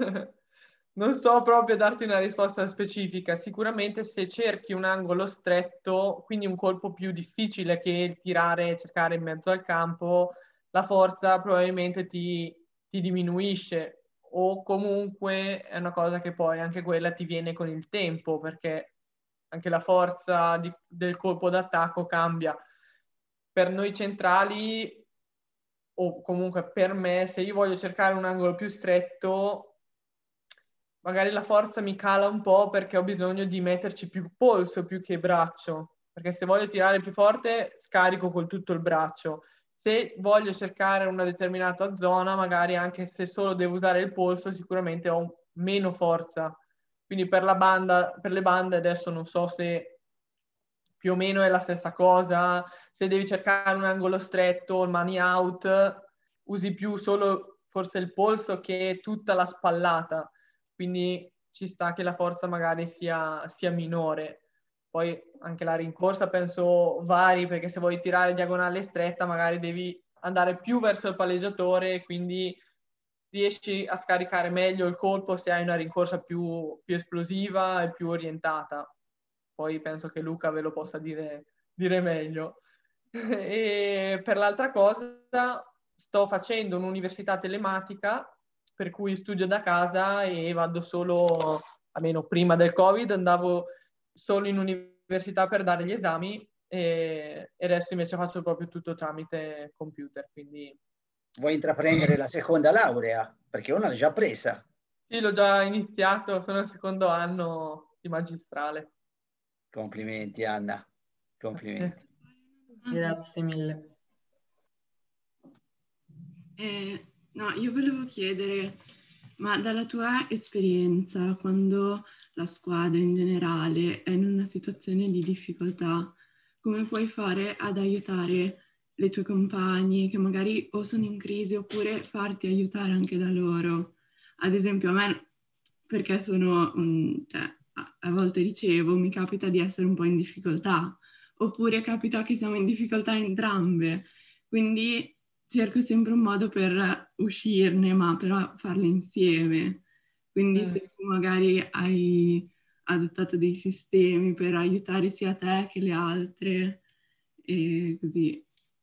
non so proprio darti una risposta specifica. Sicuramente se cerchi un angolo stretto, quindi un colpo più difficile che tirare e cercare in mezzo al campo, la forza probabilmente ti, ti diminuisce. O comunque è una cosa che poi anche quella ti viene con il tempo, perché anche la forza di- del colpo d'attacco cambia. Per noi centrali, o comunque per me, se io voglio cercare un angolo più stretto, magari la forza mi cala un po' perché ho bisogno di metterci più polso più che braccio, perché se voglio tirare più forte scarico con tutto il braccio. Se voglio cercare una determinata zona, magari anche se solo devo usare il polso, sicuramente ho meno forza. Quindi per la banda, per le bande adesso non so se più o meno è la stessa cosa, se devi cercare un angolo stretto, il money out, usi più solo forse il polso che tutta la spallata, quindi ci sta che la forza magari sia, sia minore. Poi anche la rincorsa penso vari, perché se vuoi tirare diagonale stretta magari devi andare più verso il palleggiatore, quindi riesci a scaricare meglio il colpo se hai una rincorsa più, più esplosiva e più orientata. Poi penso che Luca ve lo possa dire, dire meglio. E per l'altra cosa sto facendo un'università telematica, per cui studio da casa e vado solo, almeno prima del Covid, andavo solo in università per dare gli esami e, e adesso invece faccio proprio tutto tramite computer. Quindi Vuoi intraprendere la seconda laurea? Perché una l'hai già presa. sì, l'ho già iniziato, sono al secondo anno di magistrale. Complimenti, Anna. Complimenti. Grazie mille. Eh, no, io volevo chiedere, ma dalla tua esperienza, quando la squadra in generale è in una situazione di difficoltà, come puoi fare ad aiutare le tue compagne che magari o sono in crisi oppure farti aiutare anche da loro? Ad esempio a me, perché sono, un, cioè, a, a volte ricevo, mi capita di essere un po' in difficoltà, oppure capita che siamo in difficoltà entrambe, quindi cerco sempre un modo per uscirne, ma però farle insieme. Quindi Mm. se tu magari hai adottato dei sistemi per aiutare sia te che le altre, e così.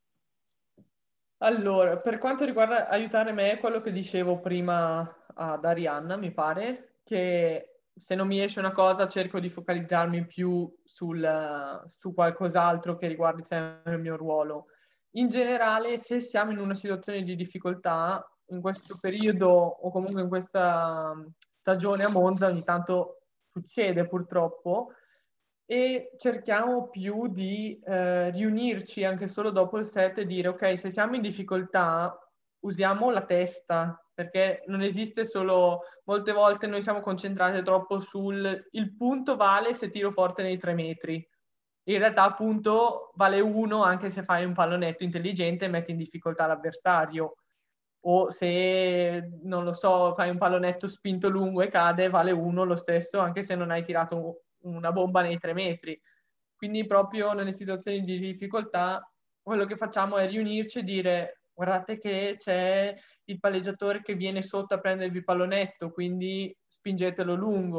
Allora, per quanto riguarda aiutare me, quello che dicevo prima ad Arianna, mi pare, che se non mi esce una cosa cerco di focalizzarmi più sul, su qualcos'altro che riguardi sempre il mio ruolo. In generale, se siamo in una situazione di difficoltà, in questo periodo o comunque in questa stagione a Monza, ogni tanto succede purtroppo, e cerchiamo più di eh, riunirci anche solo dopo il set e dire ok, se siamo in difficoltà usiamo la testa, perché non esiste solo, molte volte noi siamo concentrati troppo sul il punto vale se tiro forte nei tre metri. In realtà appunto vale uno anche se fai un pallonetto intelligente e metti in difficoltà l'avversario. O se, non lo so, fai un pallonetto spinto lungo e cade, vale uno lo stesso anche se non hai tirato una bomba nei tre metri. Quindi proprio nelle situazioni di difficoltà quello che facciamo è riunirci e dire guardate che c'è il palleggiatore che viene sotto a prendervi il pallonetto, quindi spingetelo lungo.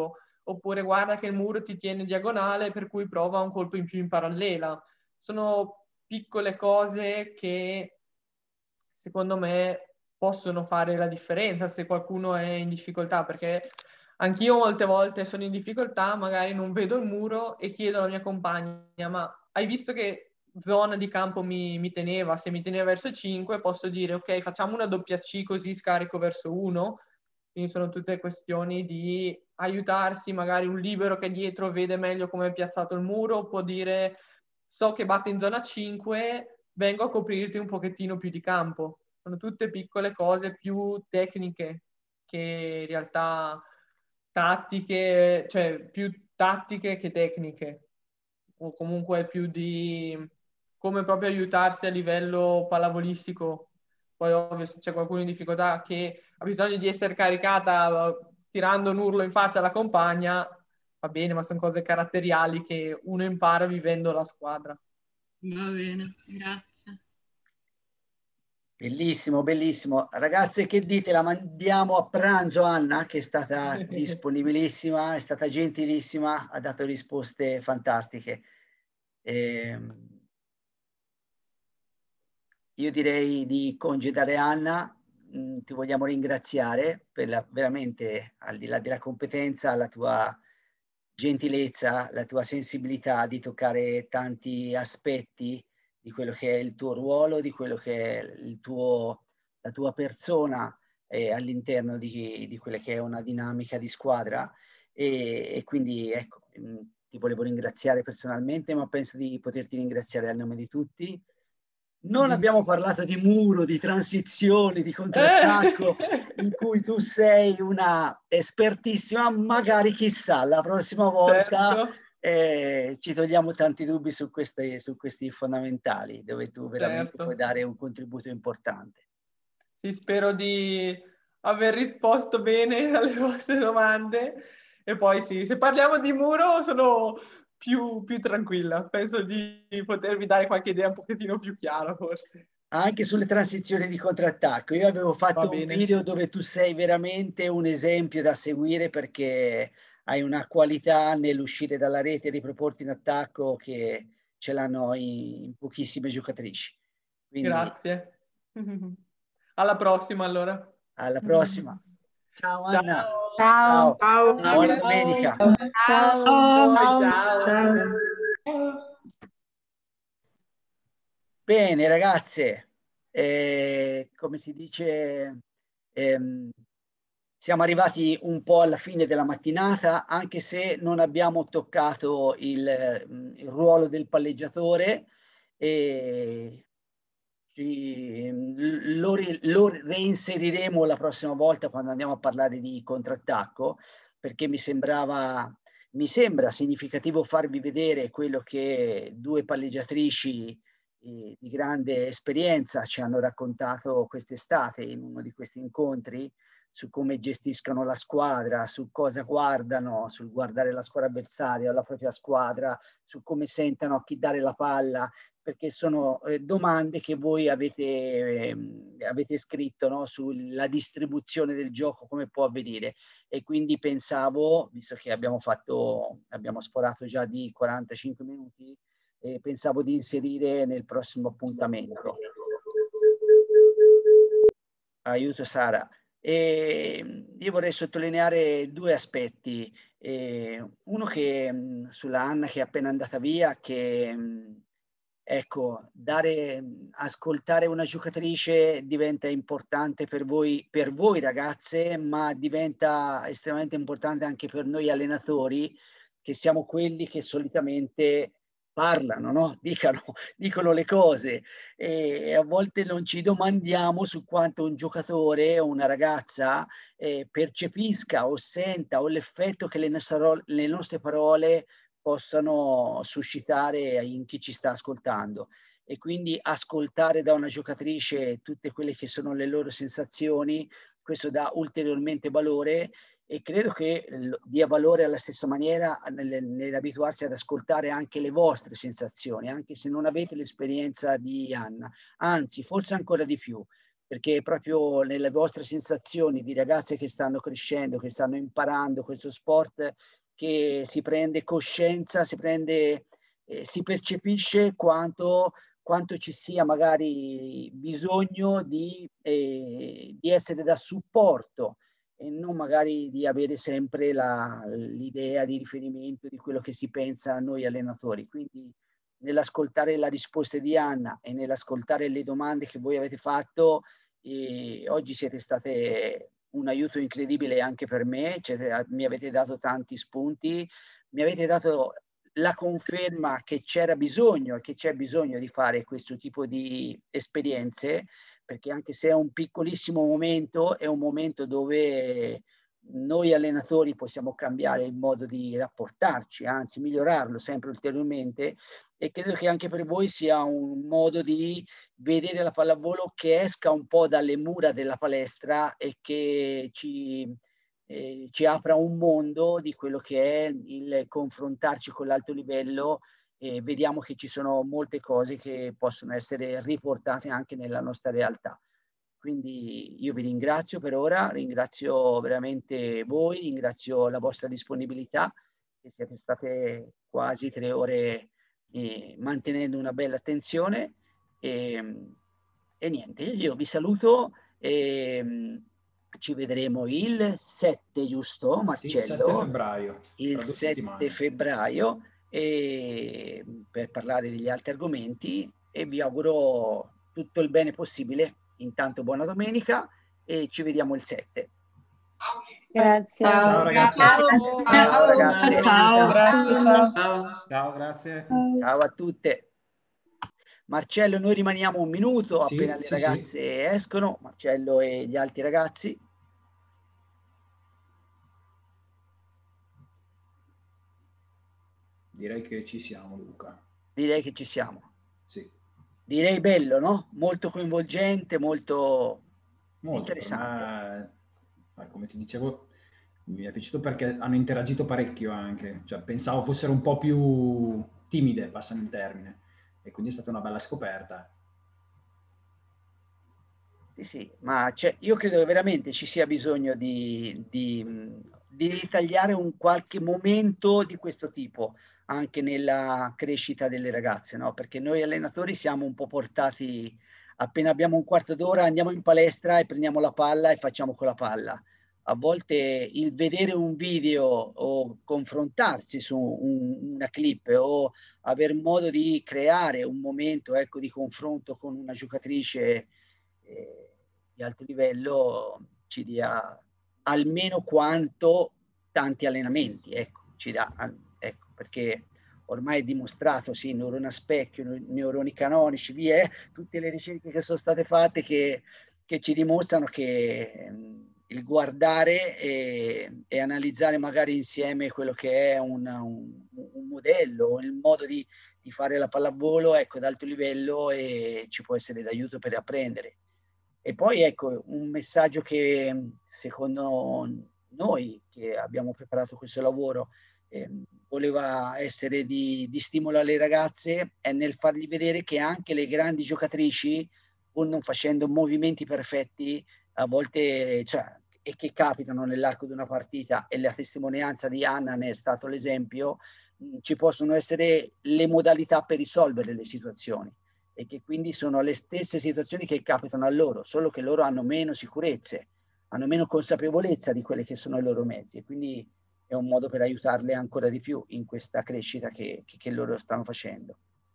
oppure guarda che il muro ti tiene diagonale, per cui prova un colpo in più in parallela. Sono piccole cose che secondo me possono fare la differenza se qualcuno è in difficoltà, perché anch'io molte volte sono in difficoltà, magari non vedo il muro e chiedo alla mia compagna, ma hai visto che zona di campo mi, mi teneva? Se mi teneva verso cinque posso dire ok, facciamo una doppia C così scarico verso uno. Quindi sono tutte questioni di aiutarsi, magari un libero che dietro vede meglio come è piazzato il muro, può dire so che batte in zona cinque, vengo a coprirti un pochettino più di campo. Sono tutte piccole cose più tecniche che in realtà tattiche, cioè più tattiche che tecniche, o comunque più di come proprio aiutarsi a livello pallavolistico. Poi ovvio se c'è qualcuno in difficoltà che ha bisogno di essere caricata tirando un urlo in faccia alla compagna, va bene, ma sono cose caratteriali che uno impara vivendo la squadra. Va bene, grazie. Bellissimo, bellissimo. Ragazze, che dite? La mandiamo a pranzo, Anna, che è stata disponibilissima, è stata gentilissima, ha dato risposte fantastiche. Eh, io direi di congedare Anna, mm, ti vogliamo ringraziare per la, veramente, al di là della competenza, la tua gentilezza, la tua sensibilità di toccare tanti aspetti di quello che è il tuo ruolo, di quello che è il tuo, la tua persona eh, all'interno di, di quella che è una dinamica di squadra. E, e quindi ecco, mh, ti volevo ringraziare personalmente, ma penso di poterti ringraziare a nome di tutti. Non abbiamo parlato di muro, di transizioni, di contrattacco, in cui tu sei una espertissima, magari chissà, la prossima volta certo. eh, ci togliamo tanti dubbi su, queste, su questi fondamentali, dove tu veramente Certo. puoi dare un contributo importante. Sì, spero di aver risposto bene alle vostre domande. E poi sì, se parliamo di muro sono più, più tranquilla. Penso di potervi dare qualche idea un pochettino più chiara, forse. Anche sulle transizioni di contrattacco. Io avevo fatto un video dove tu sei veramente un esempio da seguire, perché hai una qualità nell'uscire dalla rete e riproporti in attacco che ce l'hanno in, in pochissime giocatrici. Quindi, grazie. Alla prossima allora. Alla prossima. Ciao Anna. Ciao. Ciao. Ciao. Buona domenica. Ciao. Ciao. Ciao. Ciao. Bene ragazze, eh, come si dice, ehm, siamo arrivati un po' alla fine della mattinata, anche se non abbiamo toccato il, il ruolo del palleggiatore. E ci, lo, lo reinseriremo la prossima volta quando andiamo a parlare di contrattacco, perché mi sembrava, mi sembra significativo farvi vedere quello che due palleggiatrici eh, di grande esperienza ci hanno raccontato quest'estate in uno di questi incontri, su come gestiscano la squadra, su cosa guardano, sul guardare la squadra avversaria o la propria squadra, su come sentono a chi dare la palla, perché sono eh, domande che voi avete, eh, avete scritto, no? Sulla distribuzione del gioco, come può avvenire. E quindi pensavo, visto che abbiamo fatto, abbiamo sforato già di quarantacinque minuti, eh, pensavo di inserire nel prossimo appuntamento. Aiuto Sara. E io vorrei sottolineare due aspetti. Eh, uno che mh, sulla Anna che è appena andata via, che mh, ecco, dare, ascoltare una giocatrice diventa importante per voi, per voi ragazze, ma diventa estremamente importante anche per noi allenatori, che siamo quelli che solitamente parlano, no? Dicano, dicono le cose, e a volte non ci domandiamo su quanto un giocatore o una ragazza eh, percepisca o senta, o l'effetto che le nostre, le nostre parole possano suscitare in chi ci sta ascoltando. E quindi ascoltare da una giocatrice tutte quelle che sono le loro sensazioni, questo dà ulteriormente valore, e credo che dia valore alla stessa maniera nell'abituarsi ad ascoltare anche le vostre sensazioni, anche se non avete l'esperienza di Anna, anzi forse ancora di più, perché proprio nelle vostre sensazioni di ragazze che stanno crescendo, che stanno imparando questo sport, che si prende coscienza, si prende, eh, si percepisce quanto, quanto ci sia magari bisogno di, eh, di essere da supporto e non magari di avere sempre la, l'idea di riferimento di quello che si pensa a noi allenatori. Quindi nell'ascoltare la risposta di Anna e nell'ascoltare le domande che voi avete fatto, eh, oggi siete state un aiuto incredibile anche per me, cioè, mi avete dato tanti spunti, mi avete dato la conferma che c'era bisogno e che c'è bisogno di fare questo tipo di esperienze, perché anche se è un piccolissimo momento, è un momento dove noi allenatori possiamo cambiare il modo di rapportarci, anzi migliorarlo sempre ulteriormente, e credo che anche per voi sia un modo di vedere la pallavolo che esca un po' dalle mura della palestra e che ci, eh, ci apra un mondo di quello che è il confrontarci con l'alto livello, e vediamo che ci sono molte cose che possono essere riportate anche nella nostra realtà. Quindi io vi ringrazio per ora, ringrazio veramente voi, ringrazio la vostra disponibilità, che siete state quasi tre ore eh, mantenendo una bella attenzione. E, e niente, io vi saluto e ci vedremo il sette, giusto Marcello? Sì, sette febbraio. Il sette febbraio e per parlare degli altri argomenti, e vi auguro tutto il bene possibile. Intanto buona domenica e ci vediamo il sette. Grazie. Ciao ragazzi. Ciao, ciao ragazzi. Ciao, grazie, ciao. Ciao, grazie. Ciao a tutte. Marcello, noi rimaniamo un minuto Sì, appena le sì, ragazze sì. escono, Marcello e gli altri ragazzi. Direi che ci siamo, Luca. Direi che ci siamo. Sì. Direi bello, no? Molto coinvolgente, molto, Molto, interessante. per me, come ti dicevo, mi è piaciuto perché hanno interagito parecchio anche. Cioè, pensavo fossero un po' più timide, passano il termine. E quindi è stata una bella scoperta. Sì, sì, ma cioè, io credo che veramente ci sia bisogno di, di, di ritagliare un qualche momento di questo tipo anche nella crescita delle ragazze, no? Perché noi allenatori siamo un po' portati, appena abbiamo un quarto d'ora andiamo in palestra e prendiamo la palla e facciamo con la palla. A volte il vedere un video o confrontarsi su un, una clip o aver modo di creare un momento, ecco, di confronto con una giocatrice eh, di alto livello ci dia almeno quanto tanti allenamenti, ecco, ci dà, ecco, perché ormai è dimostrato, sì, neurona specchio, neuroni canonici, via, eh, tutte le ricerche che sono state fatte che, che ci dimostrano che ehm, il guardare e, e analizzare magari insieme quello che è un, un, un modello, il modo di, di fare la pallavolo, ecco, ad alto livello, e ci può essere d'aiuto per apprendere. E poi ecco un messaggio che secondo noi che abbiamo preparato questo lavoro eh, voleva essere di, di stimolo alle ragazze, è nel fargli vedere che anche le grandi giocatrici, pur non facendo movimenti perfetti, a volte, cioè, e che capitano nell'arco di una partita, e la testimonianza di Anna ne è stato l'esempio, ci possono essere le modalità per risolvere le situazioni, e che quindi sono le stesse situazioni che capitano a loro, solo che loro hanno meno sicurezze, hanno meno consapevolezza di quelli che sono i loro mezzi, e quindi è un modo per aiutarle ancora di più in questa crescita che, che, che loro stanno facendo.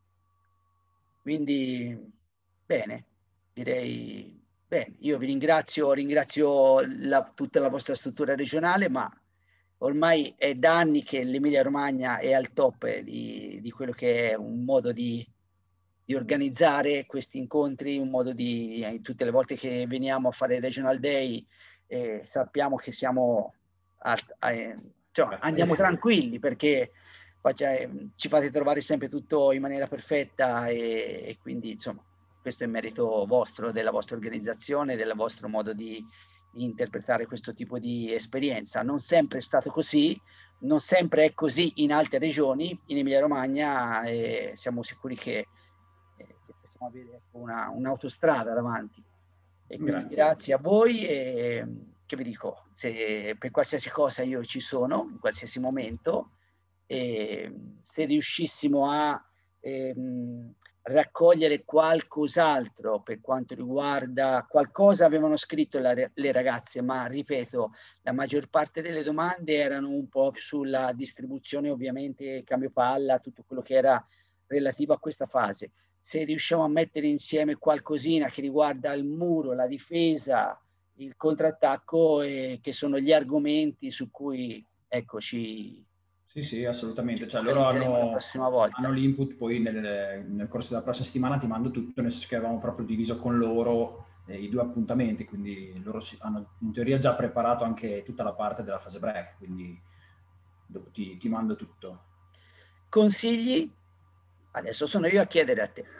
Quindi, bene, direi, bene, io vi ringrazio, ringrazio la, tutta la vostra struttura regionale, ma ormai è da anni che l'Emilia Romagna è al top di, di quello che è un modo di di organizzare questi incontri, un modo di, eh, tutte le volte che veniamo a fare Regional Day, eh, sappiamo che siamo, a, a, cioè, andiamo tranquilli perché faccia, ci fate trovare sempre tutto in maniera perfetta, e, e quindi insomma questo è merito vostro, della vostra organizzazione, del vostro modo di, di interpretare questo tipo di esperienza. Non sempre è stato così, non sempre è così in altre regioni, in Emilia Romagna eh, siamo sicuri che possiamo avere una, un'autostrada davanti, e quindi grazie. grazie a voi, e che vi dico, se per qualsiasi cosa io ci sono, in qualsiasi momento, e se riuscissimo a ehm, raccogliere qualcos'altro per quanto riguarda, qualcosa avevano scritto la, le ragazze, ma ripeto, la maggior parte delle domande erano un po' sulla distribuzione, ovviamente cambio palla, tutto quello che era relativo a questa fase. Se riusciamo a mettere insieme qualcosina che riguarda il muro, la difesa, il contrattacco, eh, che sono gli argomenti su cui, ecco, ci... Sì, sì, assolutamente. Cioè, loro focalizzeremo la hanno, prossima volta. hanno l'input, poi nel, nel corso della prossima settimana ti mando tutto, nel senso che avevamo proprio diviso con loro eh, i due appuntamenti, quindi loro si, hanno in teoria già preparato anche tutta la parte della fase break, quindi dopo ti, ti mando tutto. Consigli? Adesso sono io a chiedere a te.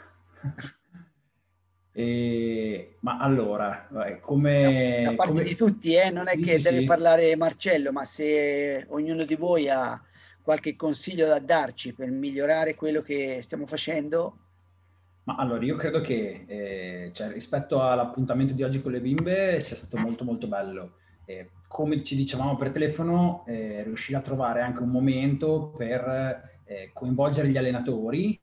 E, ma allora, come... Da, da parte come... di tutti, eh? Non sì, è che sì, deve sì. parlare Marcello, ma se ognuno di voi ha qualche consiglio da darci per migliorare quello che stiamo facendo. Ma allora, io credo che eh, cioè, rispetto all'appuntamento di oggi con le bimbe sia stato molto molto bello. Eh, come ci dicevamo per telefono, eh, riuscire a trovare anche un momento per eh, coinvolgere gli allenatori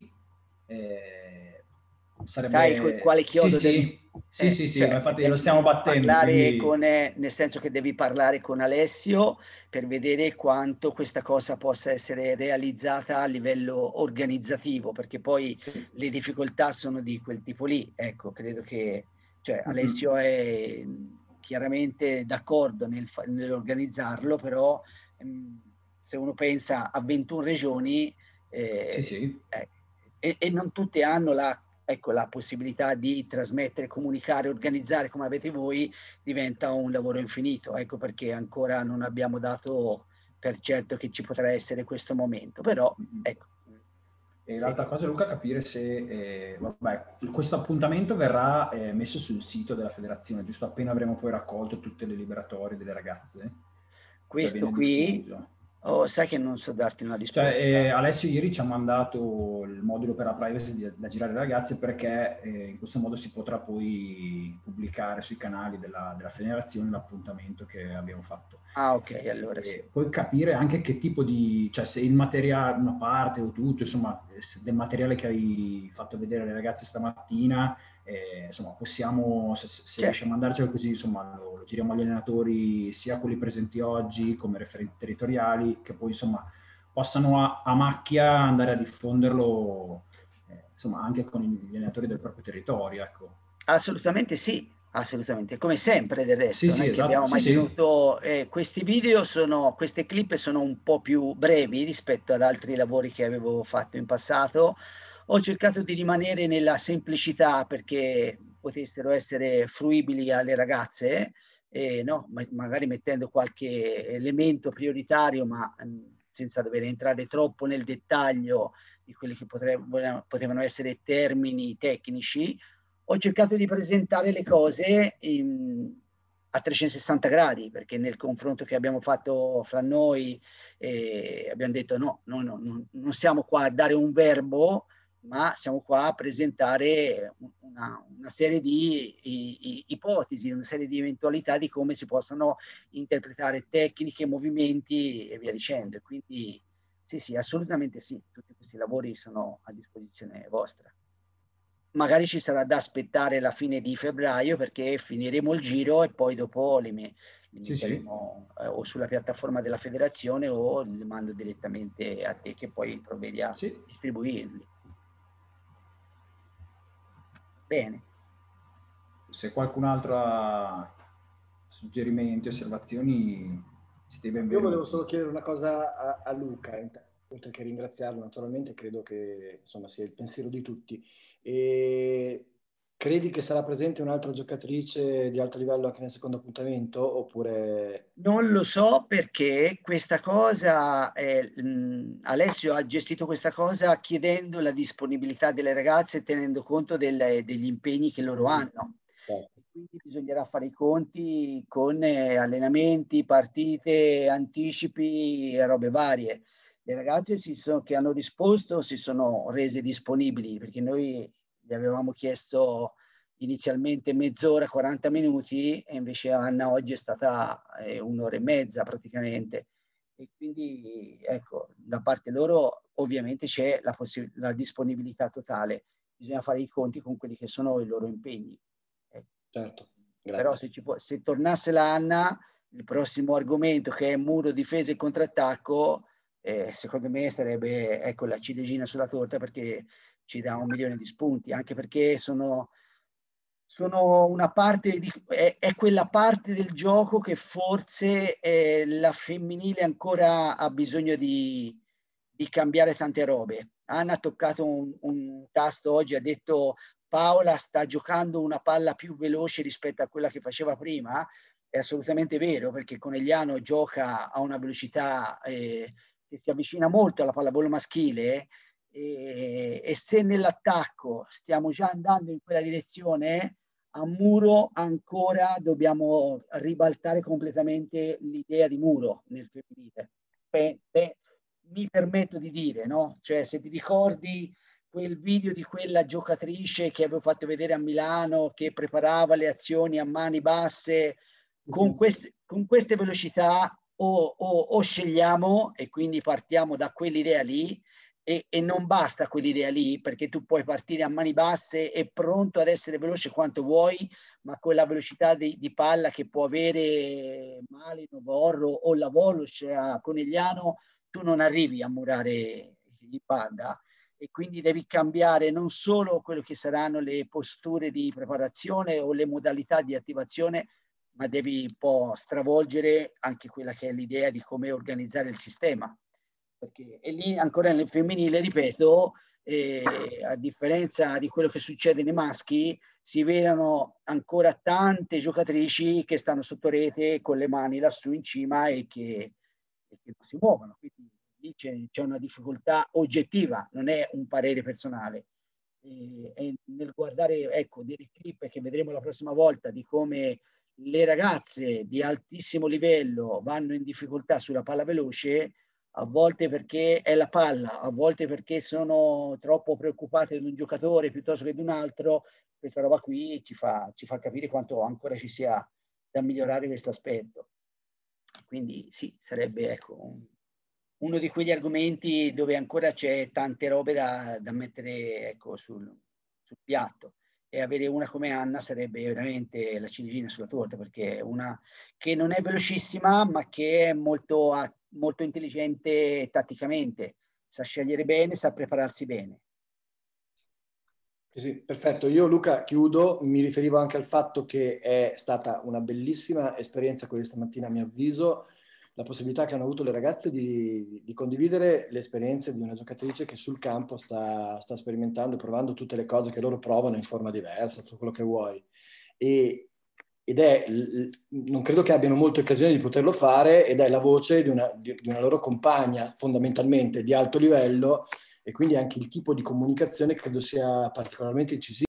eh, sarebbe... Sai quale chiodo sì, devi... sì, sì, eh, sì, sì, cioè, ma infatti devi lo stiamo battendo. parlare Quindi... con, eh, nel senso che devi parlare con Alessio per vedere quanto questa cosa possa essere realizzata a livello organizzativo, perché poi sì. le difficoltà sono di quel tipo lì. Ecco, credo che cioè, Alessio mm-hmm. è chiaramente d'accordo nel, nell'organizzarlo, però ehm, se uno pensa a ventuno regioni eh, sì, sì. Eh, e, e non tutte hanno la ecco, la possibilità di trasmettere, comunicare, organizzare come avete voi, diventa un lavoro infinito. Ecco perché ancora non abbiamo dato per certo che ci potrà essere questo momento, però ecco. E sì. l'altra cosa, Luca, capire se eh, vabbè, questo appuntamento verrà eh, messo sul sito della federazione, giusto appena avremo poi raccolto tutte le liberatorie delle ragazze. Questo qui, oh, sai che non so darti una risposta. Cioè, eh, Alessio ieri ci ha mandato il modulo per la privacy da girare alle ragazze perché eh, in questo modo si potrà poi pubblicare sui canali della, della federazione l'appuntamento che abbiamo fatto. Ah, ok, allora e sì. Poi capire anche che tipo di, cioè se il materiale, una parte o tutto, insomma, del materiale che hai fatto vedere alle ragazze stamattina, eh, insomma, possiamo, se, se certo. riusciamo a mandarcelo così, insomma, lo, lo giriamo agli allenatori, sia quelli presenti oggi come referenti territoriali, che poi, insomma, possano a, a macchia andare a diffonderlo, eh, insomma, anche con gli allenatori del proprio territorio, ecco. Assolutamente sì, assolutamente, come sempre del resto, sì, sì, noi esatto. che abbiamo sì, mantenuto, sì. eh, questi video sono, queste clip sono un po' più brevi rispetto ad altri lavori che avevo fatto in passato. Ho cercato di rimanere nella semplicità perché potessero essere fruibili alle ragazze, eh, no? magari mettendo qualche elemento prioritario, ma mh, senza dover entrare troppo nel dettaglio di quelli che potrebbero, potevano essere termini tecnici. Ho cercato di presentare le cose in, a trecentosessanta gradi, perché nel confronto che abbiamo fatto fra noi eh, abbiamo detto no, no, no, no, non siamo qua a dare un verbo, ma siamo qua a presentare una, una serie di i, i, ipotesi, una serie di eventualità di come si possono interpretare tecniche, movimenti e via dicendo. E quindi sì, sì, assolutamente sì, tutti questi lavori sono a disposizione vostra. Magari ci sarà da aspettare la fine di febbraio perché finiremo il giro e poi dopo li, me, li sì, metteremo sì. Eh, o sulla piattaforma della federazione o li mando direttamente a te che poi provvedi a sì. distribuirli. Bene. Se qualcun altro ha suggerimenti, osservazioni, siete benvenuti. Io volevo solo chiedere una cosa a, a Luca, oltre che ringraziarlo naturalmente, credo che insomma sia il pensiero di tutti. E credi che sarà presente un'altra giocatrice di alto livello anche nel secondo appuntamento oppure... Non lo so perché questa cosa, eh, mh, Alessio ha gestito questa cosa chiedendo la disponibilità delle ragazze e tenendo conto del, degli impegni che loro hanno. Certo. Quindi bisognerà fare i conti con eh, allenamenti, partite, anticipi e robe varie. Le ragazze si sono, che hanno risposto si sono rese disponibili perché noi gli avevamo chiesto inizialmente mezz'ora, quaranta minuti, e invece Anna oggi è stata eh, un'ora e mezza praticamente. E quindi, ecco, da parte loro ovviamente c'è la, la disponibilità totale, bisogna fare i conti con quelli che sono i loro impegni. Eh. Certo, grazie. Però se, ci può, se tornasse la Anna, il prossimo argomento, che è muro, difesa e contrattacco, eh, secondo me sarebbe, ecco, la ciliegina sulla torta, perché ci dà un milione di spunti, anche perché sono... sono una parte di, è, è quella parte del gioco che forse eh, la femminile ancora ha bisogno di, di cambiare tante robe. Anna ha toccato un, un tasto oggi, ha detto Paola sta giocando una palla più veloce rispetto a quella che faceva prima. È assolutamente vero, perché Conegliano gioca a una velocità eh, che si avvicina molto alla pallavolo maschile, e, e se nell'attacco stiamo già andando in quella direzione, a Muro ancora dobbiamo ribaltare completamente l'idea di Muro nel femminile. Beh, beh, mi permetto di dire, no? Cioè, se ti ricordi quel video di quella giocatrice che avevo fatto vedere a Milano, che preparava le azioni a mani basse, con queste, con queste velocità o, o, o scegliamo e quindi partiamo da quell'idea lì, E, e non basta quell'idea lì, perché tu puoi partire a mani basse e pronto ad essere veloce quanto vuoi, ma con la velocità di, di palla che può avere Mali, Novorro o la Volus a Conegliano, tu non arrivi a murare in banda, e quindi devi cambiare non solo quello che saranno le posture di preparazione o le modalità di attivazione, ma devi un po' stravolgere anche quella che è l'idea di come organizzare il sistema. Perché e lì ancora nel femminile, ripeto, eh, a differenza di quello che succede nei maschi, si vedono ancora tante giocatrici che stanno sotto rete con le mani lassù in cima e che, e che non si muovono. Quindi lì c'è una difficoltà oggettiva, non è un parere personale. E, e nel guardare, ecco, delle clip che vedremo la prossima volta di come le ragazze di altissimo livello vanno in difficoltà sulla palla veloce, a volte perché è la palla, a volte perché sono troppo preoccupate di un giocatore piuttosto che di un altro, questa roba qui ci fa, ci fa capire quanto ancora ci sia da migliorare questo aspetto. Quindi sì, sarebbe, ecco, un, uno di quegli argomenti dove ancora c'è tante robe da, da mettere, ecco, sul, sul piatto. E avere una come Anna sarebbe veramente la ciliegina sulla torta, perché è una che non è velocissima, ma che è molto, molto intelligente tatticamente, sa scegliere bene, sa prepararsi bene. Sì, perfetto. Io, Luca, chiudo. Mi riferivo anche al fatto che è stata una bellissima esperienza questa mattina, a mio avviso, la possibilità che hanno avuto le ragazze di, di condividere le esperienze di una giocatrice che sul campo sta, sta sperimentando, provando tutte le cose che loro provano in forma diversa, tutto quello che vuoi. E, ed è, non credo che abbiano molte occasioni di poterlo fare, ed è la voce di una, di, di una loro compagna, fondamentalmente di alto livello, e quindi anche il tipo di comunicazione credo sia particolarmente incisivo.